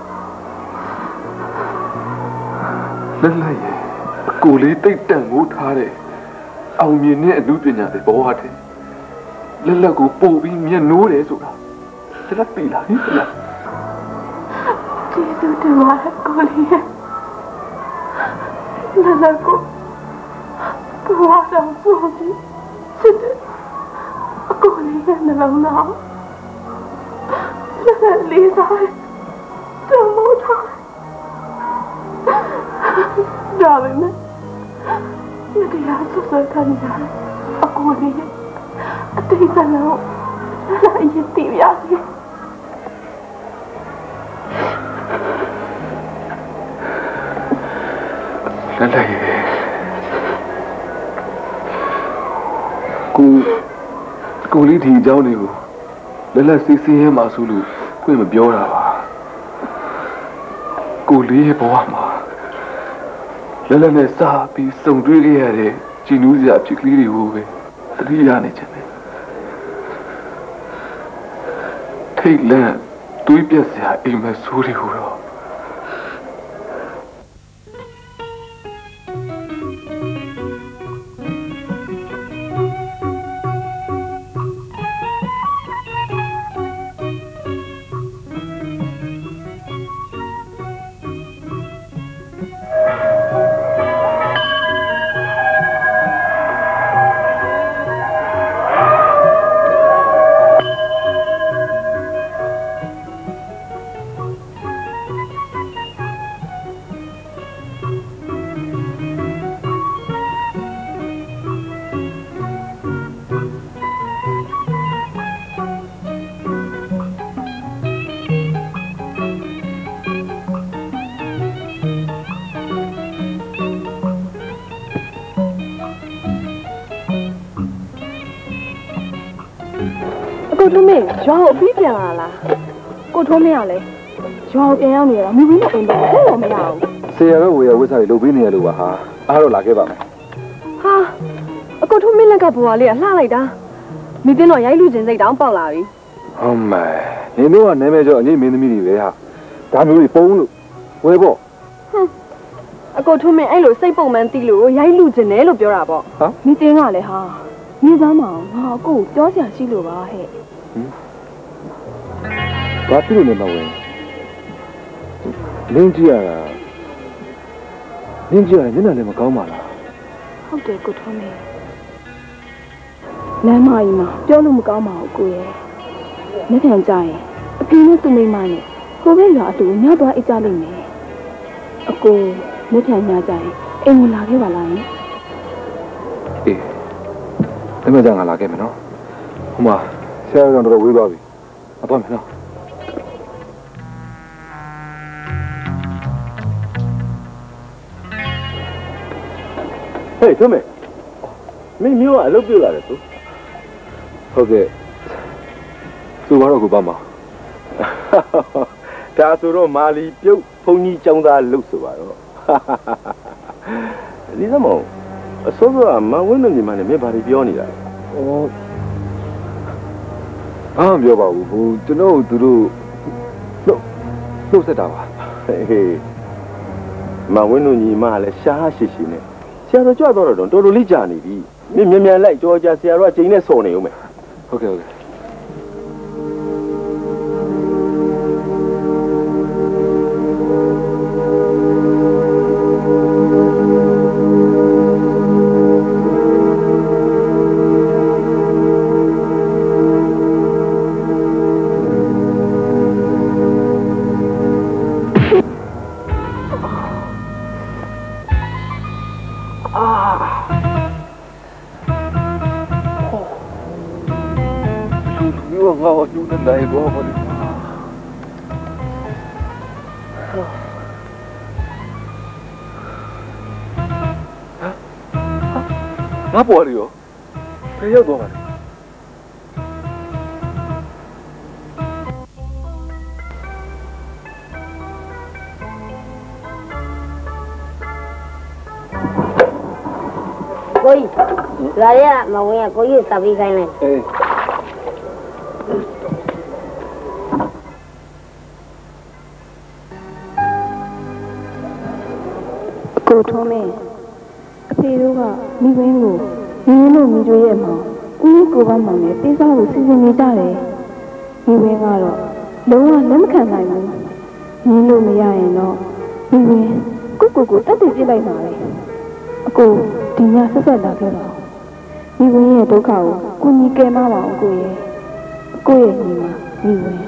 လဲလဲကိုလေးတိတ်တန့်မိုးထားတဲ့အောင်မြင်တဲ့အမှုပညာတွေဘဝတည်းလက်လက်ကိုပို့ပြီးမျက်နှိုးတယ်ဆိုတာလက်ပြီလားဟင်လားကျေးဇူးတင်ပါတယ်ကိုလေးလာလာကိုဘဝတော်ဆိုပြီးစစ်တဲ့အကိုလေးရဲ့နှလုံးသားလက်လက်လေးစားတယ်မိုးထားဒါပဲနဲ့မတရားဆွဆွခံနေရတယ်အကိုလေးအတိတ်ကလုံးလာရည်တည်ရစီလက်လက်ရေကိုကိုလေးဒီအကြောင်းတွေကိုလက်လက်စီးစီးရဲမှာဆိုလို့ခွင့်မပြောတာပါကိုလေးရဲ့ဘဝမှာလက်လက်နဲ့စားပြီးစုံတွေ့ခဲ့ရတဲ့ကြည်နူးစရာဖြစ်ကလေးတွေကိုပဲသတိရနေချင်တယ်ထိတ်လန့်တွေးပြက်စရာအိမ်မဆိုးတွေကိုတော့ကိုထုံးမင်းရွာကိုအပြီးပြန်လာလားကိုထုံးမင်းကလည်းရွာကိုပြန်ရောက်နေတော့မိမိနဲ့အိမ်ပေါ်ကိုတော့မရဘူးဆရာတော့ဝေရဝိစားတွေလုပ်ပေးနေရလို့ပါဟာအားတော့လာခဲ့ပါမယ်ဟာအအကိုထုံးမင်းလက်ကဘွားလေးကလှလိုက်တာမိသိန်းတော့ရိုက်လူချင်းစိတ်တောင်ပေါက်လာပြီဟုတ်မယ်နင်တို့ကနာမည်ကျော်အငိမ့်မင်းသမီးတွေပဲဟာဒါမျိုးတွေပုံးလို့ဝဲပေါ့ဟွန်းအကိုထုံးမင်းအဲ့လိုစိတ်ပုံမှန်တီးလို့ရိုက်လူချင်းတယ်လို့ပြောတာပေါ့ဟာမိသိန်းကလည်းဟာမိသားမအောင်ငါအကိုပြောစရာရှိလို့ပါဟဲ့ဟင်ဘာဖြစ်လို့လဲမဝင်လင်းကြည့်ရတာလင်းကြည့်ရရင်လည်းမကောင်းပါလားဟုတ်တယ်ကိုထုံးမင်းလမ်းမကြီးမှာပြောလို့မကောင်းပါဘူးကိုရဲ့လက်ခံကြရင်အဖေနဲ့သူမိမနဲ့ကိုပဲရွာအတူညသွားအိတ်ကြလိမ့်မယ်အကိုလက်ခံညကြရင်အိမ်ဝင်လာခဲ့ပါလားယင်အေးတမန်ကြငါလာခဲ့မယ်နော်ဟိုမှာဆရာတော်တော်ဝေးသွားပြီအသွားမယ်နော်ဟေးထုံးမေမင်းမျိုးကအလုပ်ပြုတ်လာတယ်သူဟုတ်ကဲ့သူဘာတော့ကိုပါမှာဒါဆိုတော့မာလီပြုတ်ဘုံကြီးចောင်းသားလှုပ်ဆိုပါတော့ဒီစမောအစိုးရကမဝင်းတို့ညီမနဲ့မင်းဘာတွေပြောနေတာလဲဩအာမပြောပါဘူးဟိုကျွန်တော်သူတို့လှုပ်လှုပ်ဆက်တာပါဟေးမဝင်းတို့ညီမလည်းရှားရှိရှိနဲ့ဆရာတော်ကြွတော့တော့တော်တော်လေးကြာနေပြီမင်းမြန်မြန်လိုက်ကြောကြဆရာတော်ကချိန်နဲ့စော်နေဦးမယ်ဟုတ်ကဲ့ဟုတ်ကဲ့နိုင်ဘောမလို့ငါပေါ်ရီရောဘယ်ရောက်သွားပါလဲကိုကြီးလာရမဝင်ရကိုကြီးစပီးခိုင်းလိုက်အေးကိုထုံးမင်းအဖေတို့ကမိဝင်းကိုရင်းလို့မိကျွေးရဲ့မှာဦးလေးကိုပါမောင်နဲ့ပေးစားလို့စီစဉ်နေကြတယ်မိဝင်းကတော့လုံးဝလက်မခံနိုင်ဘူးရင်းလို့မရရင်တော့မိဝင်းကိုကိုကိုတက်တည်ပြစ်လိုက်ပါလေအကိုဒီညဆက်ဆက်လာခဲ့ပါမိဝင်းရဲ့ဒုက္ခကိုကိုညီကယ်မပါအောင်ကိုရဲ့အကိုရဲ့ညီမမိဝင်း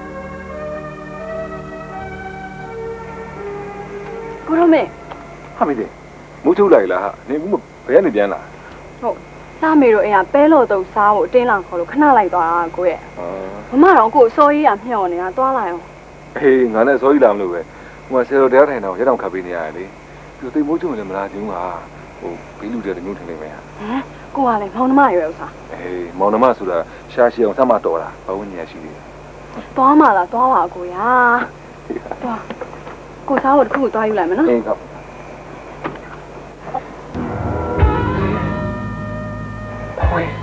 ကိုထုံးမင်းဟာမေတဲ့မိုးချုပ်လိုက်လားဟာနေဘူးဘယ်ကနေပြန်လာဟုတ်သားမေတို့အိမ်ကပဲလို့တော့စားဖို့အတင်းလာခေါ်လို့ခဏလိုက်သွားတာကိုရဲ့မမတော့ကိုစောကြီးကမျှော်နေတာသွားလိုက်အောင်အေးငါနဲ့စောကြီးလာမလို့ပဲဟိုမှာဆယ်တော်တရားထိုင်တော့ရက်တောင်ခတ်ပေးနေရတယ်လေသူသိမိုးချုပ်လည်းမလားကျုံးကဟိုဘေးလူတွေတမျိုးထင်နေမယ်ဟာဟမ်ကိုကလည်းမောင်နှမရွယ်ဥစားအေးမောင်နှမဆိုတာရှားရှည်အောင်ဆက်မတော်တာဘာဝင်ညာရှိသေးတယ်သွားမှလားသွားပါကိုရာသွားကိုစားဖို့တစ်ခုသွားယူလိုက်မယ်နော်အေးဟုတ်ဟေး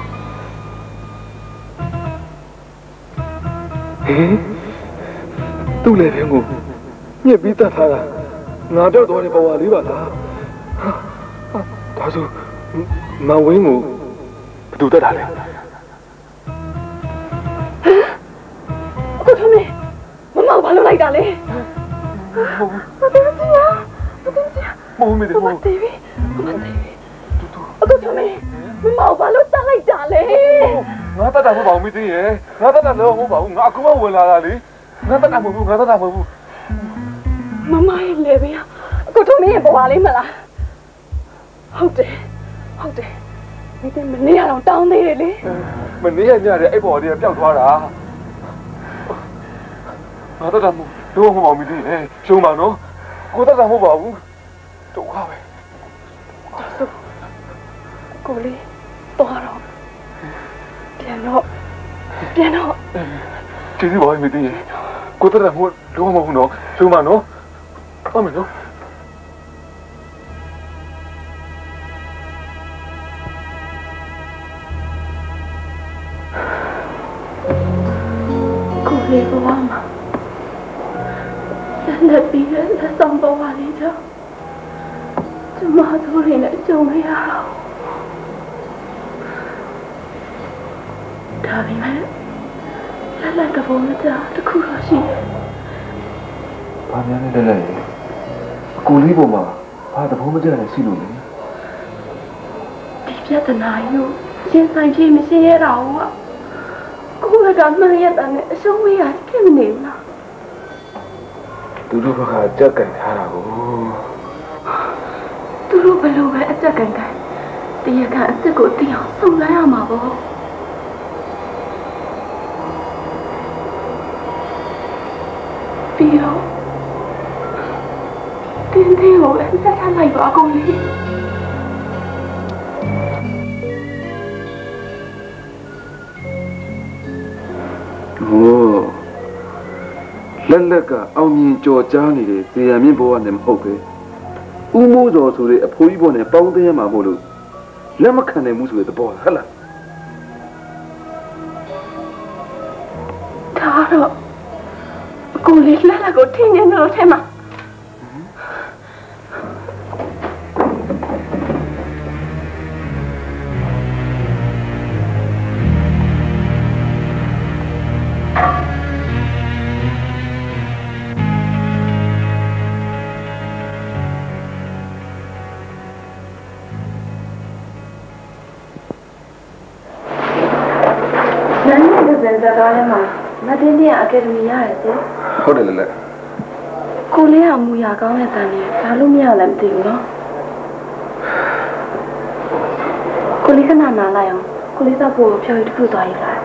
သူ့လည်းပြန်ကိုညစ်ပြီးတတ်ထားတာငါပြောက်သွားတဲ့ဘဝလေးပါလားဒါဆိုမဝင်းကိုဘယ်သူတတ်တာလဲကိုထုံးမေမမဘာလို့လိုက်တာလဲမသိဘူးကြီးอ่ะမသိဘူးကြီးမဟုတ်မေတယ်မဟုတ်သေးပြီမသိဘူးအခုထုံးမေမမဘာလို့တက်လိုက်တာလဲငါတတ်တာမဟုတ်ပါဘူးမသိရဲ့ငါတတ်တာလည်းမဟုတ်ပါဘူးငါအခုမှဝင်လာတာလေငါတတ်တာမဟုတ်ဘူးငါတတ်တာမဟုတ်ဘူးမမရဲ့လေဘေးအခုထုံးမေရဲ့ဘဝလေးမလားဟုတ်တယ်ဟုတ်တယ်မိတဲ့မနေ့ကတော့တောင်းသေးတယ်လေမနေ့ကညတဲ့အဲ့ပေါ်လေးပျောက်သွားတာငါတတ်တာမဟုတ်တော့မဟုတ်ပါဘူးမသိရဲ့ရှုံးပါနော်ကိုတတ်တာမဟုတ်ပါဘူးဒုက္ခပဲကိုလေးသွားတော့ပြန်တော့ပြန်တော့ကျေးဇူးပါမသိရဲ့ကိုတတ်တာမဟုတ်တော့မဟုတ်နော်ရှုံးပါနော်အမေနော်ရဲ့လက်ဆောင်ပေါ်ပါလေကြောင့်ကျမတို့ရင်းနဲ့ကြုံရအောင်ဒါပေမဲ့လက်လက်ကပုံမကြတခုတော့ရှိတယ်။ဘာများလဲလက်လက်ရဲ့အကူလေးပေါ်မှာဘာတဘောမကြနဲ့ရှိလို့လဲဒီပြဿနာကြီးကိုရှင်းဆိုင်ပြေမရှင်းရတော့ဘူးကကိုယ်ကမှန်ရတဲ့အရှုံးမရဖြစ်မနေဘူးလားသူတို့ဘက်ကကြက်ကန်ထားတာကိုသူတို့ဘယ်လိုပဲအကြက်ကန်ကန်တရားခံအစ်စ်ကိုသိအောင်စုံစမ်းရမှာပေါ့ပြီးတော့တင်းတင်းကိုလည်းဆက်ထားလိုက်ပါအကုန်လေးဟိုလက်လက်ကအောင်မြင်ကြော်ကြားနေတဲ့ဇေယျမြင့်ဘဝနဲ့မဟုတ်ပဲဦးမိုးစော်ဆိုတဲ့အဖိုးကြီးဘဝနဲ့ပေါင်းသိရမှာမို့လို့လက်မခံနိုင်ဘူးဆိုတဲ့သဘောဟုတ်လားဒါတော့အကုန်လေးလက်လက်ကိုထင်းနေလို့ထဲမှာဇာတ်ကားထဲမှာမတင်တင်အကယ်ဒမီရတယ်စေဟုတ်တယ်လေလေကိုလေးကမူရကောင်းတဲ့တန်နဲ့ဒါလို့မရလည်းမသိဘူးနော်ကိုလေးခဏနားလိုက်အောင်ကိုလေးတော့ပို့ဖြော်ရတစ်ခုသွားရလိုက်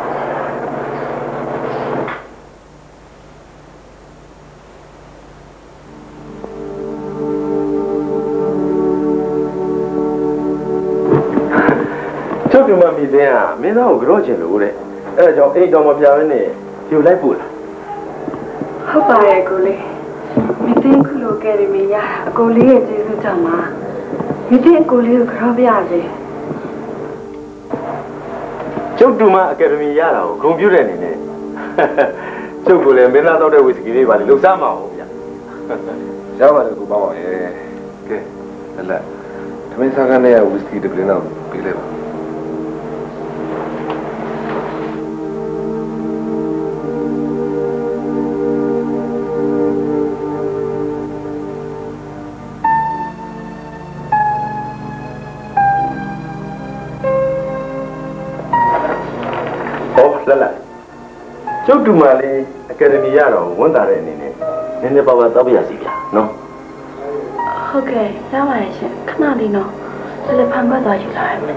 ကျုပ်ကမှမိတဲ့ကမင်းသားကိုကြော့ချင်လို့တဲ့အဲ့ဒါကြောင့်အိမ်တော်မပြဘဲနဲ့ယူလိုက်ပို့လာဟုတ်ပါရဲ့ကိုလေးမသိခုလိုကယ်ရီမီရအကိုလေးရဲ့ကျေးဇူးကြောင့်ပါမသိအကိုလေးကိုကြော့ပြရစေကျုပ်တူမအကယ်ဒမီရတာကိုဂုဏ်ပြုတဲ့အနေနဲ့ကျုပ်ကလည်းမင်းသားတော့တဲ့ဝီစကီလေးပါလေလှူစားမအောင်ဗျာရပါတယ်ကိုပေါ့ပါရဲ့ကဲလက်လက်သမင်းစားကနေဝီစကီတစ်ပလင်းတော့ပေးလိုက်ပါကျုပ်တူမလေးအကယ်ဒမီရတော့ဝန်တာတဲ့အနေနဲ့နည်းနည်းပါးပါးတောက်ပြရစီဗျာနော်ဟုတ်ကဲ့ရပါရဲ့ရှင်ခဏလေးနော်ဆက်လက်ဖန်ခွက်သွားယူလာရမယ်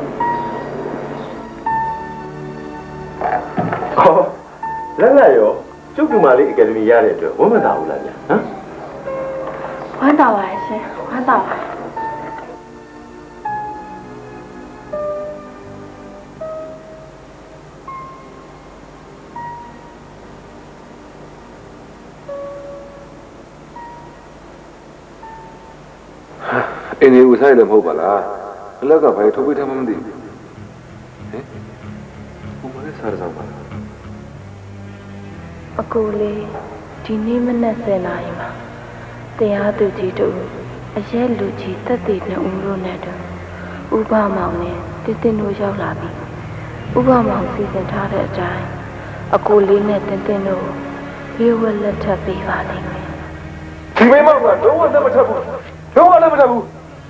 ဟောလက်လက်ရောကျုပ်တူမလေးအကယ်ဒမီရတဲ့အတွက်ဝန်မတာဘူးလားဗျာဟမ်ဝမ်းတာပါရဲ့ရှင်ဝမ်းတာပါအင်းဒီဦးဆိုင်လည်းမဟုတ်ပါလားလက်ကဘာထုတ်ပေးထားမှမသိဘူးဟင်ဘုမလေးစားရအောင်ပါအကိုလေးဒီနေ့မနက်ဆယ်နာရီမှာတရားသူကြီးတို့အရက်လူကြီးတက်တည်တဲ့ဦးတို့နဲ့တူဥပမောင်နဲ့တင်းတင်းတို့ရောက်လာပြီဥပမောင်စီစဉ်ထားတဲ့အတိုင်းအကိုလေးနဲ့တင်းတင်းတို့ရေဝက်လက်ထပ်ပေးပါလိမ့်မယ်ဒီမိမောင်ကလုံးဝလက်မထပ်ဘူးလုံးဝလက်မထပ်ဘူး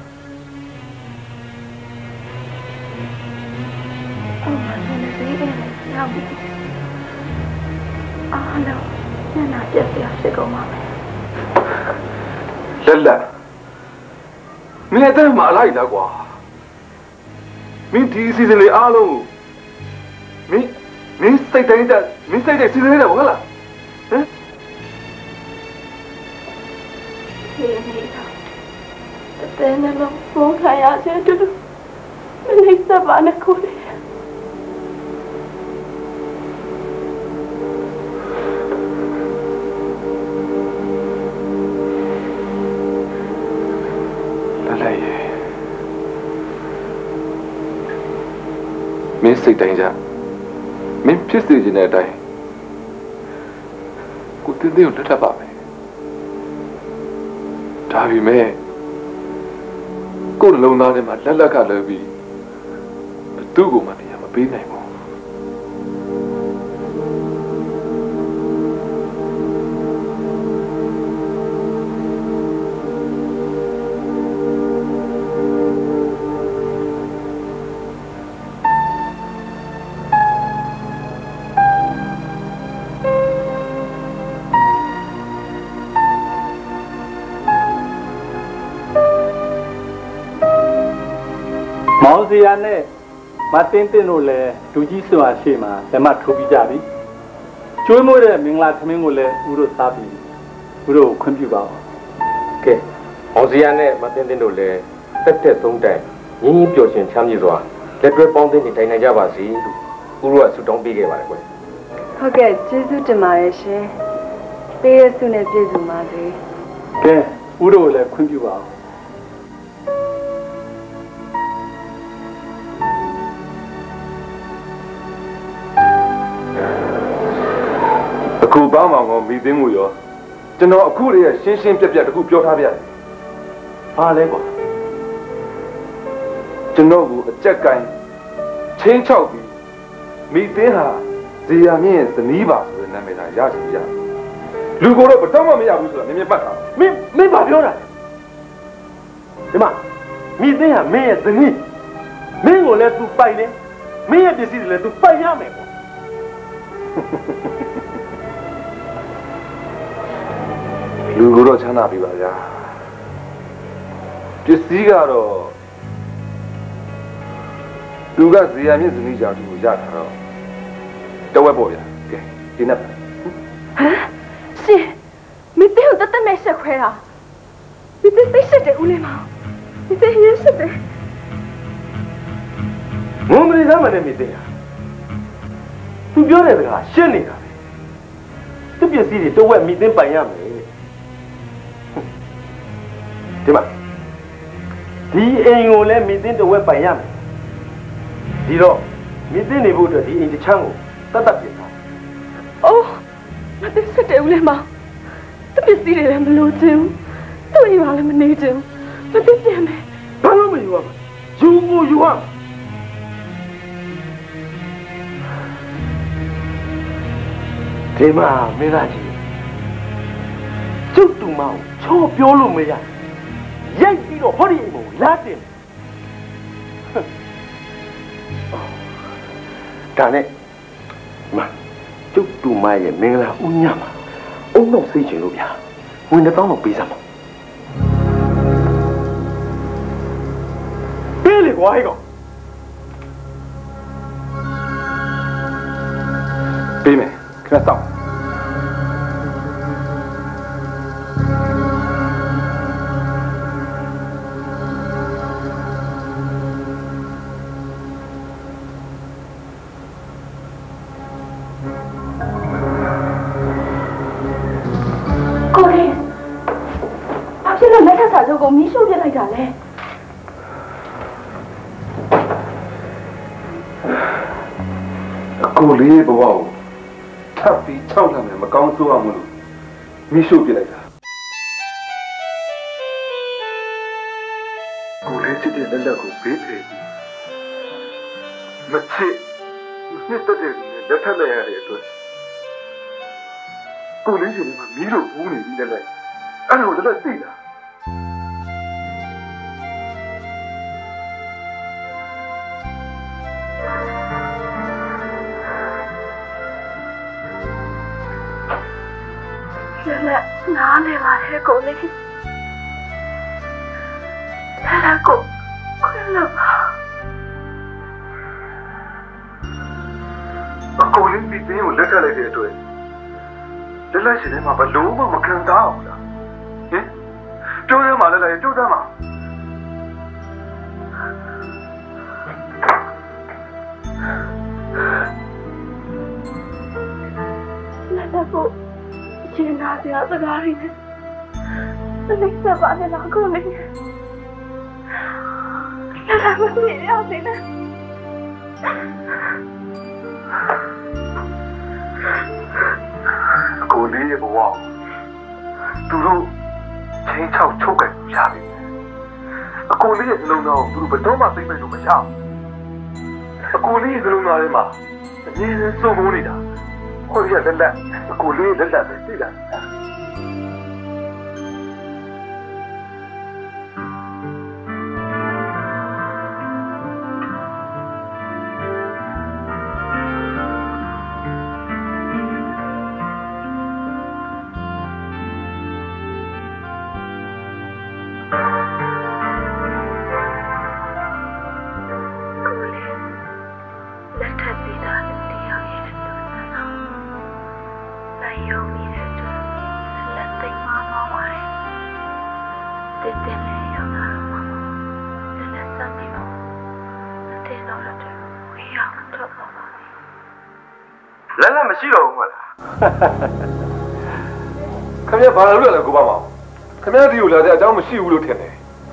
ရောက်ပြီအားလုံးညနာပြက်ပြက်ဖြစ်ကုန်ပါမယ်လက်လက်မင်းတဲ့မှာလိုက်လားကွာမင်းဒီစီစဉ်လေးအားလုံးမင်းမင်းစိတ်တိုင်းတဲ့မင်းစိတ်တဲ့စီစဉ်လေးတယ်ဟုတ်လားဟမ်ဒီနေ့တော့တဲ့နဲ့လို့ပုံခါရစေတူမနေစပါနဲ့ကိုလေးမင်းစိတ်တိုင်းကြမင်းဖြစ်စေခြင်းတဲ့အတိုင်းကိုတင်းတင်းကိုလက်ထပ်ပါမယ်ဒါပေမဲ့ကိုယ်လုံးသားထဲမှာလက်လက်ကလည်းပြီးသူ့ကိုမှတရားမပေးနိုင်ဘူးမောင်စီယာနဲ့မတင်းတင်းတို့လည်းလူကြီးစွာရှေ့မှာလက်မထိုးပြီးကြပြီကျွေးမွေးတဲ့မင်္ဂလာသမင်းကိုလည်းဦးတို့စားပြီးဦးတို့ခွင့်ပြုပါအောင်ကဲမောင်စီယာနဲ့မတင်းတင်းတို့လည်းတက်တက်သုံးတိုင်ငင်းငင်းပျော်ရွှင်ချမ်းမြေ့စွာလက်တွဲပေါင်းသင်းနေထိုင်နိုင်ကြပါစေလို့ဦးတို့ကဆုတောင်းပေးခဲ့ပါတယ်ကွယ်ဟုတ်ကဲ့ကျေးဇူးတင်ပါတယ်ရှင်ပေးရဆုနဲ့ပြည့်စုံပါစေကဲဦးတို့လည်းခွင့်ပြုပါအောင်အခုပေါင်းမောင်ကမိသိမှုရောကျွန်တော်အခုတည်းကရှင်းရှင်းပြပြတခုပြောထားပြတယ်။ဘာလဲကွာကျွန်တော်ကိုအကြက်ကိုင်းချင်းချောက်ပြီးမိသိဟာဇေယျမြင့်ရဲ့ဇနီးပါဆိုတဲ့နာမည်သာရချင်ကြ။လူကိုတော့ဘယ်တော့မှမရဘူးဆိုတာမြင်မြင်ပတ်တာ။မင်းမင်းဘာပြောတာလဲ။ဒီမှာမိသိဟာမင်းရဲ့ဇနီးမင်းကိုလည်း तू ပိုက်တယ်မင်းရဲ့ပစ္စည်းတွေလည်း तू ပိုက်ရမယ်ကွာ။လူကိုတော့ချမ်းသာပြီပါဗျာပစ္စည်းကတော့လူကဇေယျမြင့်ဇနီးကြောင့်သူကိုရတာတော့တဝက်ပေါ့ဗျာကဲဒီနေ့ဟမ်ရှင်မင်းတို့တတ်တမဲ့ဆက်ခွဲတာမင်းသိစစ်တယ်ဦးလေးမောင်မင်းသိရစစ်တယ်ငုံမနေသားမနဲ့မသိတာသူပြောတဲ့စကားရှင်းနေတာပဲသူပစ္စည်းတွေတဝက်မိသိပိုင်ရမယ်ဒီမှာဒီအိမ်ကိုလည်းမိသိတဝက်ပိုင်ရမယ်ဒီတော့မိသိနေဖို့အတွက်ဒီအိမ်တစ်ချမ်းကိုတတ်တတ်ပြင်ထားအိုးမသိစစ်တယ်ဦးလေးမောင်သူပစ္စည်းတွေလည်းမလို့ခြင်းသူ့အိမ်ပါလည်းမနေခြင်းမသိပြန်မယ်ဘာလို့မယူရမလဲယူကိုယူရဒီမှာမင်းသားကြီးကျုပ်တူမောင်ချောပြောလို့မရရိုက်ပြီးတော့ဟောဒီအိမ်ကိုလာတင်ဒါနဲ့မကျုပ်တူမရဲ့မင်္ဂလာဦးညမှာအုံတော့စိတ်ချင်လို့ဗျာဝင်တစ်တောင်းတော့ပေးစမ်းပါပေးလေကွာဟဲ့ကောင်ပေးမယ်ခဏစောင့်ကိုမီးရှို့ပြလိုက်တာလေအကိုလေးဘဝကိုထပ်ပြီးခြောက်လာမယ်မကောင်းဆိုးအောင်လို့မီးရှို့ပြလိုက်တာကိုလေးချစ်တဲ့လက်လက်ကိုဘေးဖယ်ပြီးမချစ်နှစ်သက်တဲ့လက်ထက်လိုက်ရတဲ့အတွက်ကိုလေးရှင်ကမီးလို့ဘူးနေပြီလက်လက်အဲ့ဒါကိုလက်လက်သိတာလက်နားနေပါလေကိုလေးလက်ကိုခွင့်လို့ပါအကိုလေးဒီတင်းကိုလက်ထပ်လိုက်တဲ့အတွက်လက်လက်ရှင်ထဲမှာဘလို့မှမခံစားအောင်လားဟင်ကျိုးသားမှလည်းလည်းကျိုးသားမှလက်ကိုကျင်းသားစရာစကားရင်းနဲ့လက်ဆက်ပါနဲ့တော့ကိုလေးလက်မပြေရသေးနဲ့ကိုလေးရဲ့ဘဝသူတို့ချင်းချောက်ချုပ်ခဲ့ရပြီအကိုလေးရဲ့နှလုံးသားကိုသူတို့ဘယ်တော့မှသိမ့်မယ်လို့မရဘူးအကိုလေးရဲ့နှလုံးသားထဲမှာအမြဲတမ်းစုံမိုးနေတာဟိုရလက်လက်အကိုလေးလက်လက်ပဲသိလားလက်လက်မရှိတော့ဘူးမလားခင်ဗျာဘာလို့လဲကိုပါမောင်ခင်ဗျာဒီကိုလာတဲ့အကြောင်းမရှိဘူးလို့ထင်တယ်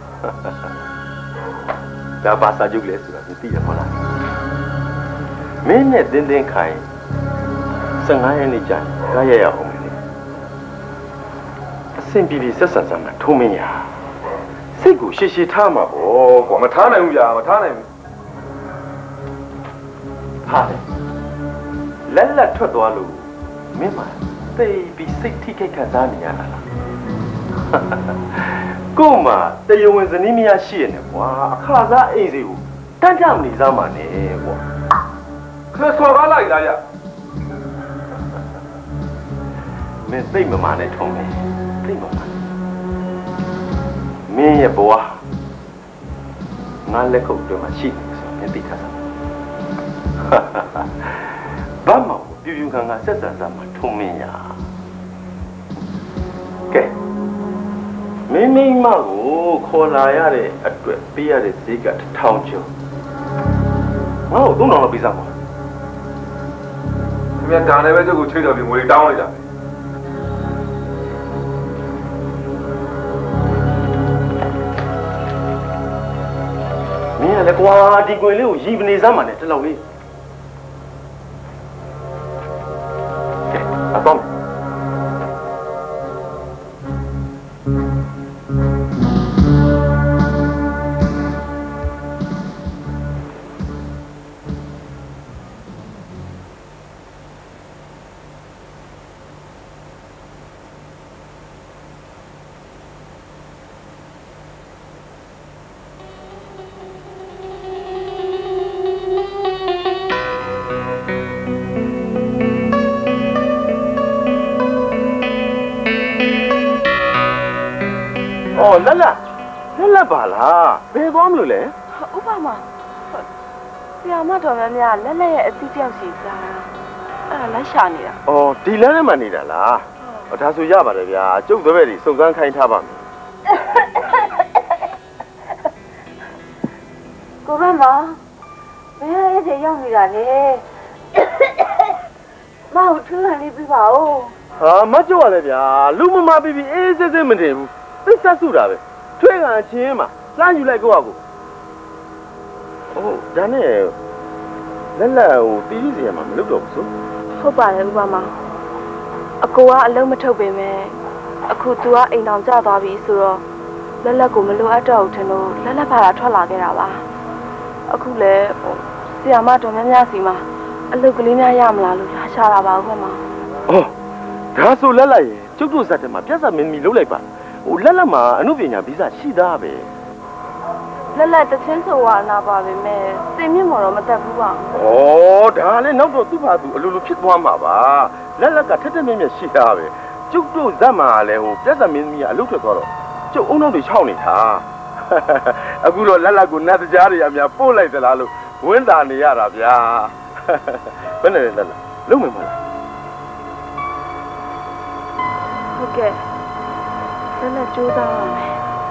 ဒါဘာစာချုပ်လဲဆိုတာသိတယ်မဟုတ်လားမင်းနဲ့တင်းတင်းခိုင်十五ရက်နေ့ကြာရရရအောင်လေအဆင်ပြေပြေဆက်ဆံစမ်းမှာထုံးမင်းရစိတ်ကိုရှည်ရှည်ထားမှာပေါ့ကွာမထားနိုင်ဘူးကြာမထားနိုင်ဘူးဟာလက်လက်ထွက်သွားလို့မင်းမသိပြီးစိတ်ထိခိုက်ခံစားနေရတာလားကို့မှာတရားဝင်ဇနီးမယားရှိရနေကွာအခါစားအိမ်စီကိုတန်းကြမနေစားမှာနဲ့ကွာခက်ဆော်ကားလိုက်လားရမင်းသိမမာနဲ့ထုံးမယ်သိမမာမင်းရဲ့ဘဝငါလက်ခုပ်တွင်မှာရှိနေဆိုမင်းသိထားတာဘာမှပြူပြူခံခံဆက်ဆံစမ်းမှာထုံးမင်းရကဲမင်းမိမကိုခေါ်လာရတဲ့အတွက်ပေးရတဲ့ဈေးကတစ်ထောင်ကျော်ငါ့ကိုသုံးထောင်လောက်ပေးစမ်းပါခင်ဗျာဒါလည်းပဲကျုပ်ကိုချိတ်တော်ပြီးငွေတောင်းလိုက်တာမင်းလည်းကွာဒီကွယ်လေးကိုရီပနေစမ်းပါနဲ့တလောက်လေးကဲအတော့လက်လက်လက်လက်ပါလားဘယ်သွားမလို့လဲဥပမာဆရာမတော်များများလက်လက်ရဲ့အသိတယောက်စီစားအဲ့ဒါလက်ရှာနေတာဩဒီလမ်းထဲမှာနေတာလားဟောဒါဆိုရပါတယ်ဗျာကျုပ်သွဲပဲတွေစုံစမ်းခိုင်းထားပါမယ်ကိုရမဘယ်ရဲ့အချိန်ရောက်နေတာလဲမဟုတ်ထူးဟန်လေးပြပါဦးဟာမကြောက်ရလဲဗျာလူမမပြီးပြီးအေးစစ်စစ်မတင်ဘူးသိဆက်စုတာပဲထွေးကန်ချင်းမှာလှမ်းယူလိုက်ကိုယ့်အကူဟုတ်ဒါနဲ့လက်လက်ဟိုတီးတီးစီရမှာမလုပ်တော့ဘူးဆိုဟုတ်ပါတယ်ဥပမာအကိုကအလုံးမထုတ်ပေမဲ့အခု तू ကအိမ်တောင်ကျသွားပြီဆိုတော့လက်လက်ကိုမလိုအပ်တော့ဘူးထင်လို့လက်လက်ပါတာထွက်လာခဲ့တာပါအခုလဲဟိုဆီယာမတော်များများစီမှာအလုပ်ကလေးများရမလားလို့လာရှာတာပါဥပမာအော်ဒါဆိုလက်လက်ရေကျုပ်တို့ဇက်ထဲမှာပြဿနာမင်းမီလုပ်လိုက်ပါဟိုလက်လက်မှာအမှုပညာဗီဇရှိသားပဲလက်လက်တချင်းဆိုဝါနာပါပဲမဲ့စင်မြင့်မော်တော့မတက်ဘူးပါဩဒါလည်းနောက်တော့သူ့ဘာသူအလိုလိုဖြစ်သွားမှာပါလက်လက်ကထက်ထက်မြင့်မြင့်ရှိသားပဲကျုပ်တို့ဇက်မှာလည်းဟိုပြဿနာမင်းမီကအလုပ်ထွက်သွားတော့ကျုပ်အုံနောက်တွေခြောက်နေတာအခုတော့လက်လက်ကိုနတ်တကြားတွေအများပို့လိုက်သလားလို့ဝင်းတာနေရတာဗျာဘယ်နဲ့လက်လက်လုံးမယ်မလားဟုတ်ကဲ့လက်လက်ကြိုးစားပါမယ်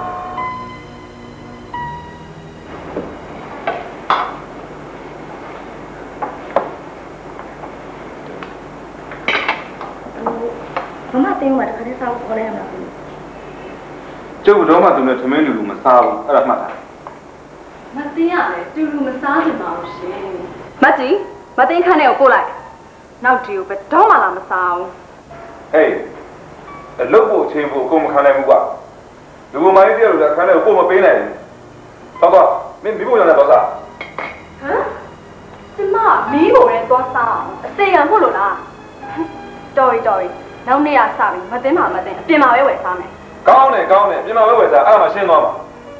မမတင်းမှာတခါတည်းစားဖို့ခေါ်လိုက်ရမှာဘူးကျုပ်တော့မှသူနဲ့ထမင်းလူလူမစားဘူးအဲ့ဒါမှတ်တာမတင်းရလေတူလူမစားချင်ပါဘူးရှင်မကြီးမတင်းခန်းထဲကိုပို့လိုက်နောက်ဒီကိုပဲတော့မှလာမစားဘူးဟေးအလုပ်ဖို့ချင်းဖို့ကိုမခံနိုင်ဘူးကွာမိုင်းတည်းလို့ခန်းထဲကိုပို့မပေးနိုင်ဘူးတော့တော့မင်းမိဖို့ရနေတော့စားဟမ်ကျမမီးကိုလည်းသွားစားအောင်အစေရမို့လို့လားတော်ရီတော်ရီနောက်နေ့ကစပြီမသိမှမသိအပြင်မှာပဲဝယ်စားမယ်ကောင်းတယ်ကောင်းတယ်ပြင်မှာပဲဝယ်စားအဲ့မှာရှင်းသွားပါ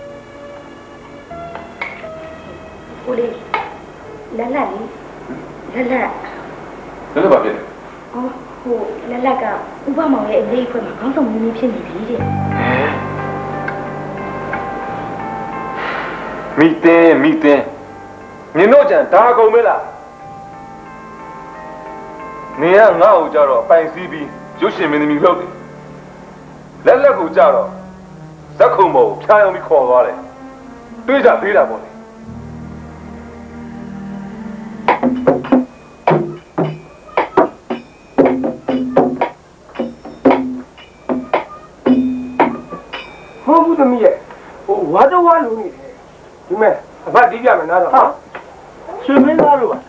ဦးလေးလက်လက်လေးလက်လက်လက်လက်ပါဖြစ်အော်ဟိုလက်လက်ကဥပမောင်ရဲ့အလေးအဖွဲ့မှာခေါင်းဆောင်မင်းကြီးဖြစ်နေပြီတဲ့မိတင်းမိတင်းမြင်တော့ကြံဒါကုန်မဲလားနေကငါ့ကိုကြတော့ပိုင်စည်းပြီးရုပ်ရှင်မင်းသမီးလုပ်တယ်လက်လက်ကိုကြတော့ဇက်ခုံပေါ်ကိုဖျားယောင်းပြီးခေါ်သွားတယ်တွေးကြသေးတာပေါ့လေဟုတ်ဘူးသမီးရဲ့ဟိုဝါတော့ဝါလုံးနေတယ်ဒီမဲ့အဖတ်တီးပြမယ်နားတော့ဟာရွှေမင်းသားတို့ပါ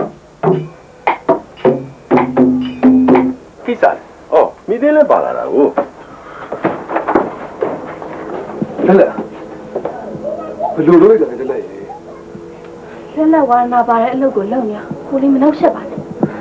ကိစ္စအော်မိသေးလည်းပါလာတာကိုလက်လက်ဘယ်လိုလုပ်ကြလဲလက်လက်ရေလက်လက်ဝါနာပါတဲ့အလုပ်ကိုလုပ်နေကိုလေးမနှောက်ရှက်ပါနဲ့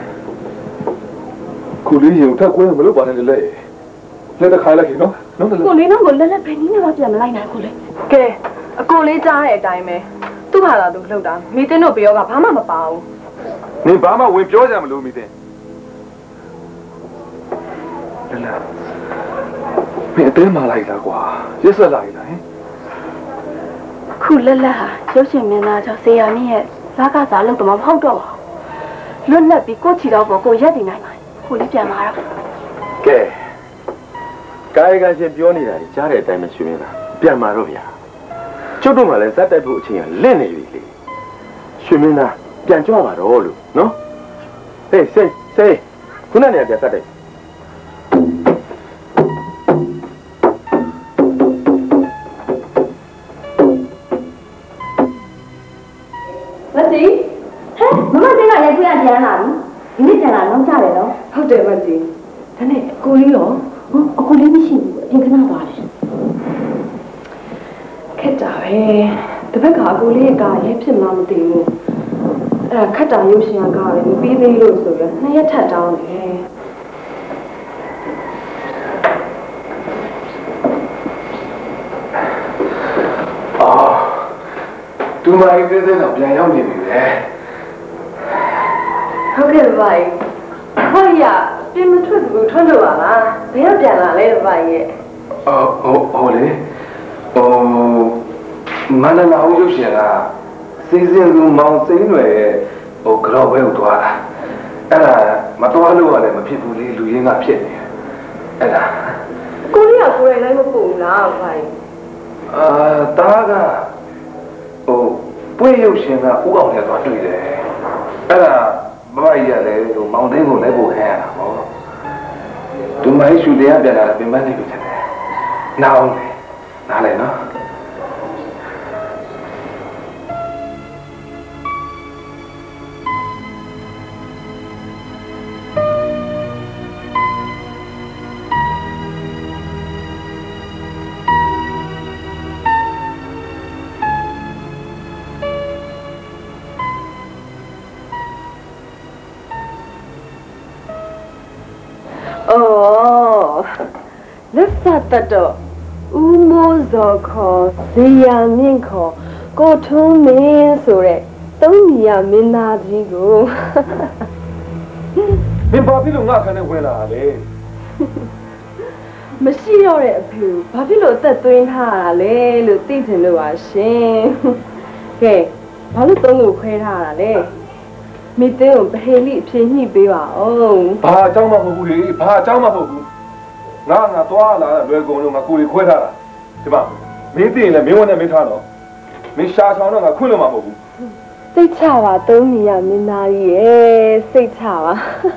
ကိုလေးရေထက်ကွဲမလုပ်ပါနဲ့လက်လက်ရေလက်လက်ခိုင်းလိုက်ခင်နော်နော်လက်ကိုလေးတော့ကိုလက်လက်ပဲနည်းနည်းမှပြန်မလိုက်နိုင်ကိုလေးကဲအကိုလေးကြားတဲ့အတိုင်းပဲသူ့ဟာလာသူလှုပ်တာမိတင်းတို့ပြောကဘာမှမပါဘူးနင်ဘာမှဝင်ပြောကြမလို့မိတင်းလက်လက်မင်းအသေးမှလိုက်လားကွာရစ်ဆက်လိုက်လားဟင်ခုလက်လက်ဟာရုပ်ရှင်မင်းသားကြောင့်ဆေးရမင်းရဲ့စားကစားလုပ်တော့မဟုတ်တော့ပါဘူးလွတ်လပ်ပြီးကိုချီတော့ပေါ်ကိုရက်တည်နိုင်ပါကိုလေးပြန်လာတော့ကဲကာယကံရှင်ပြောနေတာကြီးကြားတဲ့အတိုင်းပဲရှင်မင်းသားပြန်มาတော့ဗျာကျုပ်တို့မှလည်းဇက်တိုက်ဖို့အချိန်ကလင့်နေပြီလေရှင်မင်းသားပြန်ကြွပါတော့လို့နော်ဟေးစိတ်စိတ်ခုနကနေပြန်ဇက်တိုက်မစီဟဲ့မမတင်းကလည်းခွေးရပြန်လာပြီဒီနေ့ပြန်လာတော့ကြတယ်နော်ဟုတ်တယ်မစီဒါနဲ့ကိုလေးရောဟောအကိုလေးမရှိဘူးအပြင်ခဏသွားတယ်ခက်တာပဲတပတ်ကအကိုလေးကလည်းဖြစ်မှမသိဘူးအဲ့ဒါခက်တာရုပ်ရှင်ကလည်းမပြီးသေးလို့ဆိုရနှစ်ရက်ထပ်တောင်းတယ်အော်သူမကြီးသေးသေးတော့ပြန်ရောက်နေပြီလေဟုတ်ကဲ့ပါဟောရပြင်မထွက်ဘူးထွက်လို့ပါလားဘယ်ရောက်ပြန်လာလဲပါရဲ့အော်ဟုတ်ဟုတ်လေဟိုမန္တလာဦးရုပ်ရှင်ကစီစဉ်သူမောင်စိမ့်ွယ်ဟိုကြောက်ဝဲကိုသွားတာအဲ့ဒါမသွားလို့ကလည်းမဖြစ်ဘူးလေလူရင်းကဖြစ်နေအဲ့ဒါကိုလေးကကိုယ်တိုင်လည်းမပို့ဘူးလားဘာလဲအာတားကဟိုပွေရုပ်ရှင်ကဥအောင်နဲ့သွားတွေ့တယ်အဲ့ဒါမမကြီးကလည်းဟိုမောင်သိန်းကိုလည်းပို့ခိုင်းရတာဟောသူမကြီးရှူတရားပြန်လာတယ်ပြင်ပန်းနေပြီတဲ့နားအောင်လေနားလေနော်哦，那啥得着？乌毛烧烤、西洋面烤、高ထုံးမင်းဆိုတဲ့သုံးနေရမင်းသားကြီးကိုမင်းဘာဖြစ်လို့ငါခန်းနဲ့ဝင်လာတာလဲမရှိတော့တဲ့အဖေကိုဘာဖြစ်လို့အသက်သွင်းထားတာလဲလို့သိချင်လို့ပါရှင်ကဲဘာလို့သုံးလို့ခွဲထားတာလဲမိသေးကိုပဟေလိအဖြစ်ညှိပေးပါဦးဘာအကြောင်းမှမဟုတ်ဘူးလေဘာအကြောင်းမှမဟုတ်ဘူးငါငါသွားလာလွယ်ကုန်လို့ငါကိုယ်လေးခွဲထားတာဒီမှာမင်းသိရင်လည်းမင်းဝနဲ့မင်းထားတော့မင်းရှာချောင်းတော့ငါခွင့်လို့မှမဟုတ်ဘူးစိတ်ချပါသုံးနေရမင်းသားကြီးရဲ့စိတ်ချပါ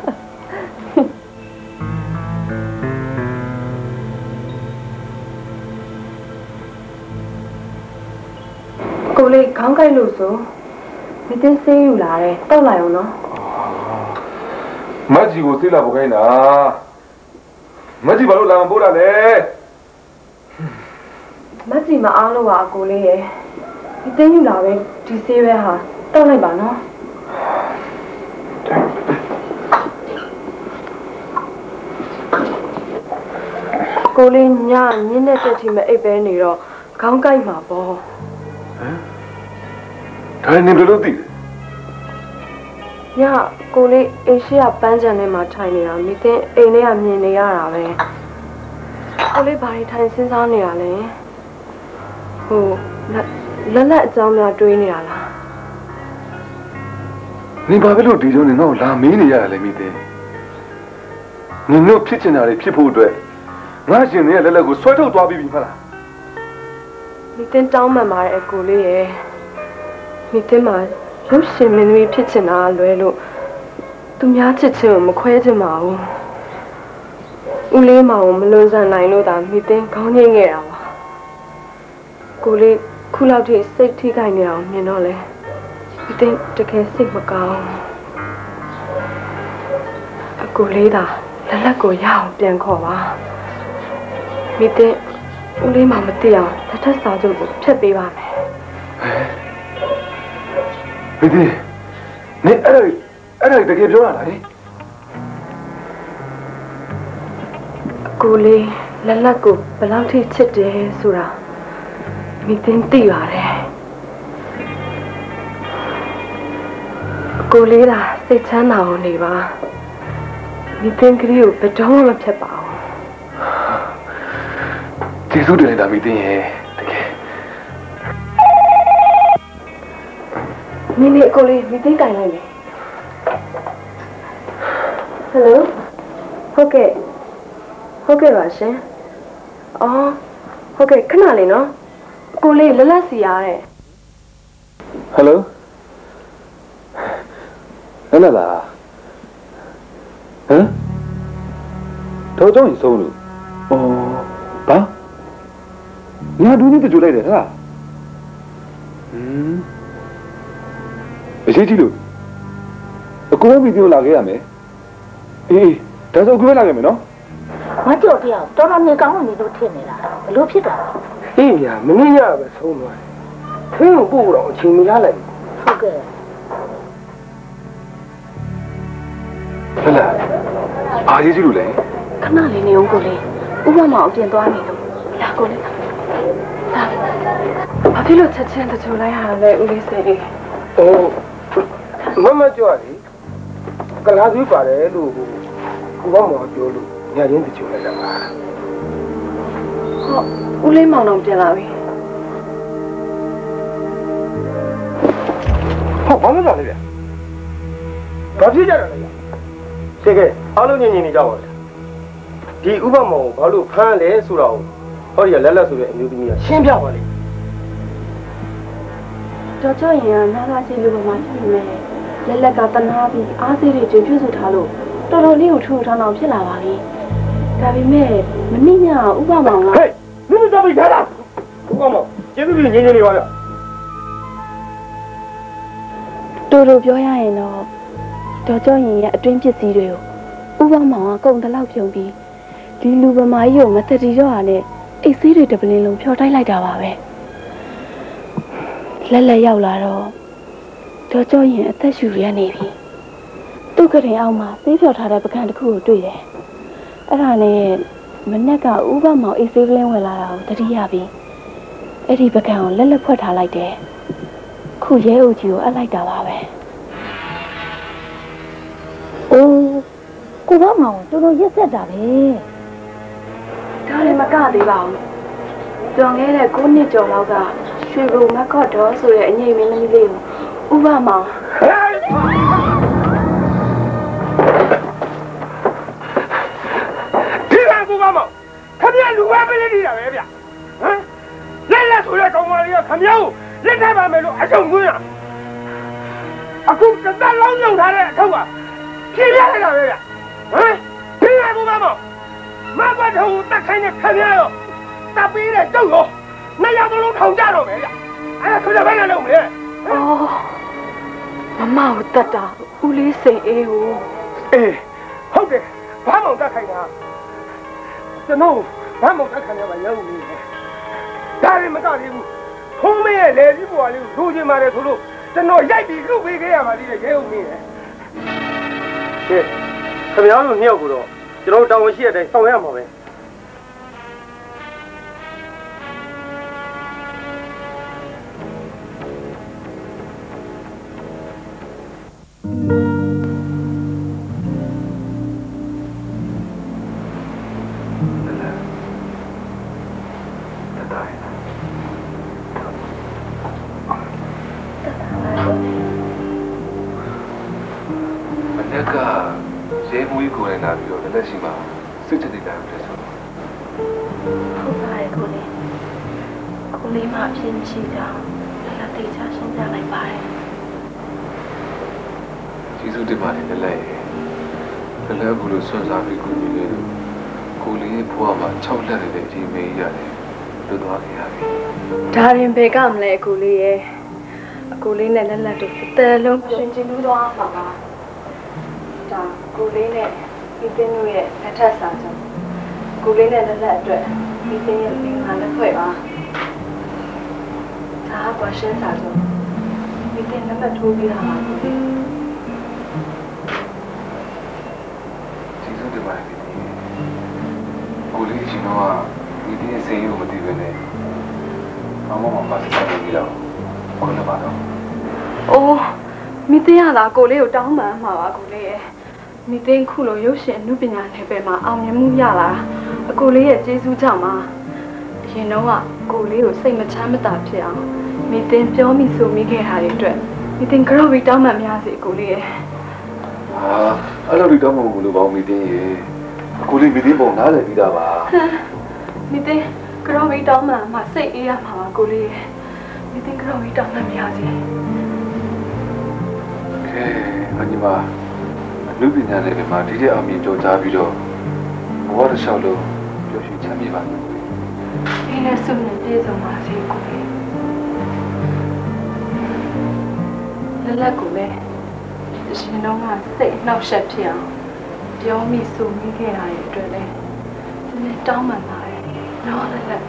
ကိုလေးခေါင်းကိုက်လို့ဆိုမင်းသိယူလာတယ်တောက်လိုက်အောင်နော်မကြီးကိုသိလာဖို့ခိုင်းတာမကြီးဘာလို့လာမပို့တာလဲမတ်စီမအားလို့ပါအကိုလေးရဲ့ဒီသိယူလာပဲဒီဆေးပဲဟာတောက်လိုက်ပါနော်ကိုလေးညညင်းတဲ့တိမအိပ်ပဲနေတော့ခေါင်းကိုက်မှာပေါ့ဟမ်ဒါနဲ့ဘယ်လိုသိလဲညကိုလေးအေရှိယာပန်းချန်ထဲမှာထိုင်နေတာမိသိအိမ်ထဲကမြင်နေရတာပဲကိုလေးဘာတွေထိုင်စဉ်းစားနေတာလဲဟိုလက်လက်အကြောင်းများတွေးနေတာလားနင်ဘာဖြစ်လို့ဒီလိုနေတော့လာမင်းနေရလဲမိသိနင်တို့ဖြစ်ချင်တာတွေဖြစ်ဖို့အတွက်ငါရှင်ရဲ့လက်လက်ကိုဆွဲထုတ်သွားပြီးပြီမလားမိသိတောင်းမှန်ပါတယ်အကိုလေးရဲ့မိသိမှာရုပ်ရှင်မင်းသမီးဖြစ်ချင်တာလွဲလို့သူများချစ်ချင်ကိုမခွဲချင်ပါဘူးဦးလေးမောင်ကိုမလွန်ဆန်နိုင်လို့သာမိသိခေါင်းငိမ့်ခဲ့တာပါကိုလေးခုလောက်ထိစိတ်ထိခိုက်နေအောင်မြင်တော့လဲမိသိတကယ်စိတ်မကောင်းအကိုလေးသာလက်လက်ကိုရအောင်ပြန်ခေါ်ပါမိသိဦးလေးမောင်မသိအောင်လက်ထက်စာချုပ်ကိုဖျက်ပေးပါမယ်မိသိနင်အဲ့ဒါအဲ့ဒါတကယ်ပြောရလားလေကိုလေးလက်လက်ကိုဘယ်လောက်ထိချစ်တယ်ဆိုတာမိသိသိပါတယ်ကိုလေးသာစိတ်ချမ်းသာအောင်နေပါမိသိကလေးကိုဘယ်တော့မှမဖြတ်ပါဘူးကျေးဇူးတင်လိုက်တာမိသိရဲ့တကယ်မိမိကိုလေးမိသိတိုင်လိုက်မယ်ဟယ်လိုဟုတ်ကဲ့ဟုတ်ကဲ့ပါရှင်အော်ဟုတ်ကဲ့ခဏလေးနော်ကိုလေးလက်လက်စီရတဲ့ဟယ်လိုနနလာဟမ်တော့ကြောင်းရင်ဆုံးလို့အော်ဘာငါဒူးနေကြိုလိုက်တယ်ဟလားဟမ်အရေးကြီးလို့အကူမီပြောလာခဲ့ရမယ်အေးဒါဆိုကူပဲလာခဲ့မယ်နော်မကြောက်တရားတော်တော်နေကောင်းနေလို့ထင်နေတာဘလို့ဖြစ်တာအေးညာမင်းညပဲဆုံးသွားတယ်ခင်းကိုပို့တော့အချိန်မရလိုက်ဟုတ်ကဲ့ဟလာအားရေးကြည့်လို့လေခဏလေးနေအောင်ကိုလေးဥပမာအပြင်သွားနေလို့လာကိုလေးလာဘာဖြစ်လို့ချက်ချင်းတချို့လိုက်ရလဲဦးလေးစိတ်အေးဟိုမမကြောက်လေကလားသွေးပါတယ်လို့ကိုကမော်ပြောလို့ညရင်းတချို့လိုက်တာပါဟုတ်ဦးလေးမောင်တော့ပြန်လာပြီဟုတ်ဘာမှမကြောက်လေဗျဘာဖြစ်ကြတာလဲတကယ်အားလုံးညင်ညင်နေကြပါဗျဒီဥပမောင်ကိုဘာလို့ဖမ်းလဲဆိုတော့ဟောဒီကလက်လက်ဆိုတဲ့အမျိုးသမီးကရှင်းပြပါလေတော်ကြောရင်ကနာလာစီလူပေါ်မှာဖြစ်နေတယ်လက်လက်ကတနာပြီးအားစေးတွေတင်ပြုစုထားလို့တော်တော်လေးကိုထူထောင်အောင်ဖြစ်လာပါပြီဒါပေမဲ့မနစ်ညဥပမောင်ကဟေးမင်းတို့ပြီးထားတာဥပမောင်ကျေးဇူးပြုညင်ညင်နေပါဗျတူတူပြောရရင်တော့တော်ကြောရင်ရဲ့အတွင်းပစ္စည်းတွေကိုဥပမောင်ကကုန်တလောက်ပြုံပြီးဒီလူပမာကြီးကိုမတတိတော့ရနဲ့အိတ်ဆေးတွေတပလင်းလုံးဖြော်တိုက်လိုက်တာပါပဲလက်လက်ရောက်လာတော့တော်ကြောရင်အသက်ရှူရနေပြီသူ့ကရင်အောက်မှာဆေးဖြော်ထားတဲ့ပကံတစ်ခုကိုတွေ့တယ်အဲ့ဒါနဲ့မနက်ကဥပမောင်အိတ်ဆေးကလင်းဝင်လာတာကိုတတိယပြီးအဲ့ဒီပကံကိုလက်လက်ဖွက်ထားလိုက်တယ်ခုရဲအုပ်ကြီးကိုအပ်လိုက်တာပါပဲအိုးကိုကမောင်တော်တော်ရက်ဆက်တာပဲဒါလည်းမကသေးပါဘူးကျော်ငဲတဲ့၉နှစ်ကျော်လောက်ကရွှေဘုံမက်ခော့တော်ဆိုတဲ့အငိမ့်မင်းသမီးလေးကိုဥပမောင်ဒီကကူကမောင်ခမရလူဝဲပေးနေတာပဲဗျဟမ်လက်လက်ဆိုတဲ့ကောင်မလေးကခမရကိုလက်ထပ်ပါမယ်လို့အချုပ်သွင်းရအခုတသက်လုံးလုံထားတဲ့အထုပ်ကဖြေပြလိုက်တာပဲဗျဟမ်ဒီကကူကမောင်မပတ်ထုံတက်ခိုင်းတဲ့ခမရရောတပ်ပေးတဲ့တုတ်ရောနှစ်ယောက်လုံးထောင်ကြတော့မယ်ဗျအဲ့ဒါဆိုကြဘယ်နဲ့လုပ်မလဲအော်မမကိုတတ်တာဦးလေးစိန်အေးကိုအေးဟုတ်တယ်ဘာမှမတတ်ခိုင်းတာကျွန်တော်ဘာမှမတတ်ခိုင်းရပါရုံးနေတယ်တဒါရင်မကသေးဘူးထုံးမင်းရဲ့လေကြီးပေါ်လေးကိုလိုချင်ပါတယ်ဆိုလို့ကျွန်တော်ရိုက်ပြီးလှုပ်ပေးခဲ့ရပါသေးတယ်ရဲဦးမင်းရဲ့ကဲခင်ဗျားတို့နှစ်ယောက်ကိုတော့ကျွန်တော်တောင်းဝန်ရှိတဲ့အတိုင်းဆောင်ရမှာပဲလက်ရှိမှာစစ်ချက်တွေလာတယ်ဆိုတော့ဟုတ်ပါတယ်ကိုလေးကိုလေးမှအဖြစ်မရှိကြောင်းလက်သေးချရှင်းပြလိုက်ပါတယ်ကျေးဇူးတင်ပါတယ်လက်လက်ရဲ့လက်လက်ကူလို့ဆွမ်းစားပြီးကူညီနေလို့ကိုလေးရဲ့ဘဝမှာ၆လက်တွေတဲ့အချိန်မေးရတယ်လွတ်သွားခဲ့ရပြီဒါရင်ဘယ်ကမလဲကိုလေးရဲ့အကိုလေးနဲ့လက်လက်တို့အသက်လုံးရှင်ကျင်လို့သွားမှာပါဒါကိုလေးနဲ့ဒီတင်းတို့ရဲ့လက်ထက်စာချုပ်ကိုလေးနဲ့လက်လက်အတွက်ဒီတင်းရဲ့လင်းလာလက်ဖွဲ့ပါဒါကကွာရှင်းစာချုပ်ဒီတင်းလက်မထိုးပြတာပါကိုလေးကျေးဇူးတင်ပါတယ်ကိုလေးအရှင်တော့ဒီတင်းရဲ့စိတ်ကိုမသိဘဲနဲ့အမမပါစတဲ့ကြီးတော့ခေါ်လာပါတော့အိုးမိတင်းရတာကိုလေးကိုတောင်းပန်မှာပါကိုလေးရဲ့မိသိန်းခုလိုရုပ်ရှင်အမှုပညာနယ်ပယ်မှာအောင်မြင်မှုရလာအကိုလေးရဲ့ကျေးဇူးကြောင့်ပါအရင်တော့ကကိုလေးကိုစိတ်မချမ်းမသာဖြစ်အောင်မိသိန်းပြောမိဆိုမိခဲ့တာတွေအတွက်မိသိန်းကြောက်ပြီးတောင်းပန်များစီအကိုလေးရဲ့ဟာအဲ့လိုတောင်းပန်မှုလို့ပေါ့မိသိန်းရဲ့အကိုလေးမိသိန်းပုံနားလည်ပြီးသားပါမိသိန်းကြောက်ပြီးတောင်းပန်မှစိတ်အေးရမှာပါကိုလေးရဲ့မိသိန်းကြောက်ပြီးတောင်းပန်များစီကဲအညီမလူပညာနယ်ပယ်မှာဒီတဲ့အောင်မြင်ကြောကြားပြီးတော့ဘဝတစ်လျှောက်လုံးပျော်ရွှင်ချမ်းမြေ့ပါမယ်။ဒီနဲ့ဆုနဲ့ပြေဆုံးပါစေကိုလေး။လက်လက်ကိုလည်းအရှင်တော်ကစိတ်နှောက်ယှက်ဖြစ်အောင်ပြောမိဆိုမိခဲ့ရတဲ့အတွက်လည်းဒီနေ့တောင်းပန်ပါတယ်။နော်လက်လက်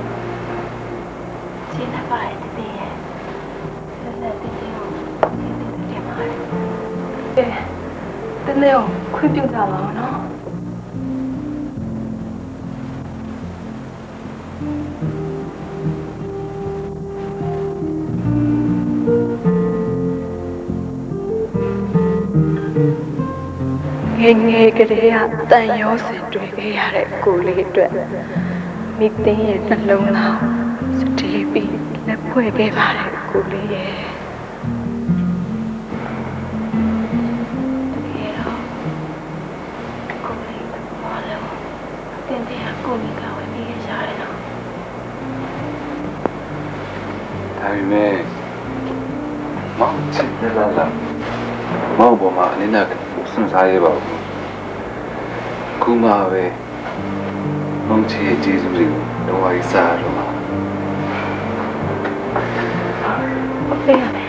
။ရှင်းနေပါရဲ့တည်းရဲ့။လက်လက်တည်းကိုဒီနေ့တည်းပါတယ်။ကဲတနေ့ကိုခွင့်ပြုကြပါအောင်နော်ငယ်ငယ်ကလေးကတန်ရောစင်တွေ့ခဲ့ရတဲ့ကိုလေးအတွက်မိသိန်းရဲ့နှလုံးသားစတီးပြီးလက်ဖွဲ့ခဲ့ပါတယ်ကိုလေးရဲ့ကိုလေးကဝင်ပြီးရရတယ်နော်ဒါပေမဲ့မောင်ချစ်တယ်လားမောင်ပေါ်မှာအနည်းနဲ့စွန့်စားရပါဘူးခုမှပဲမောင်ချစ်ရဲ့ကျေးဇူးတွေကိုတော့ဝိုင်းစားတော့မှာဟုတ်ကဲ့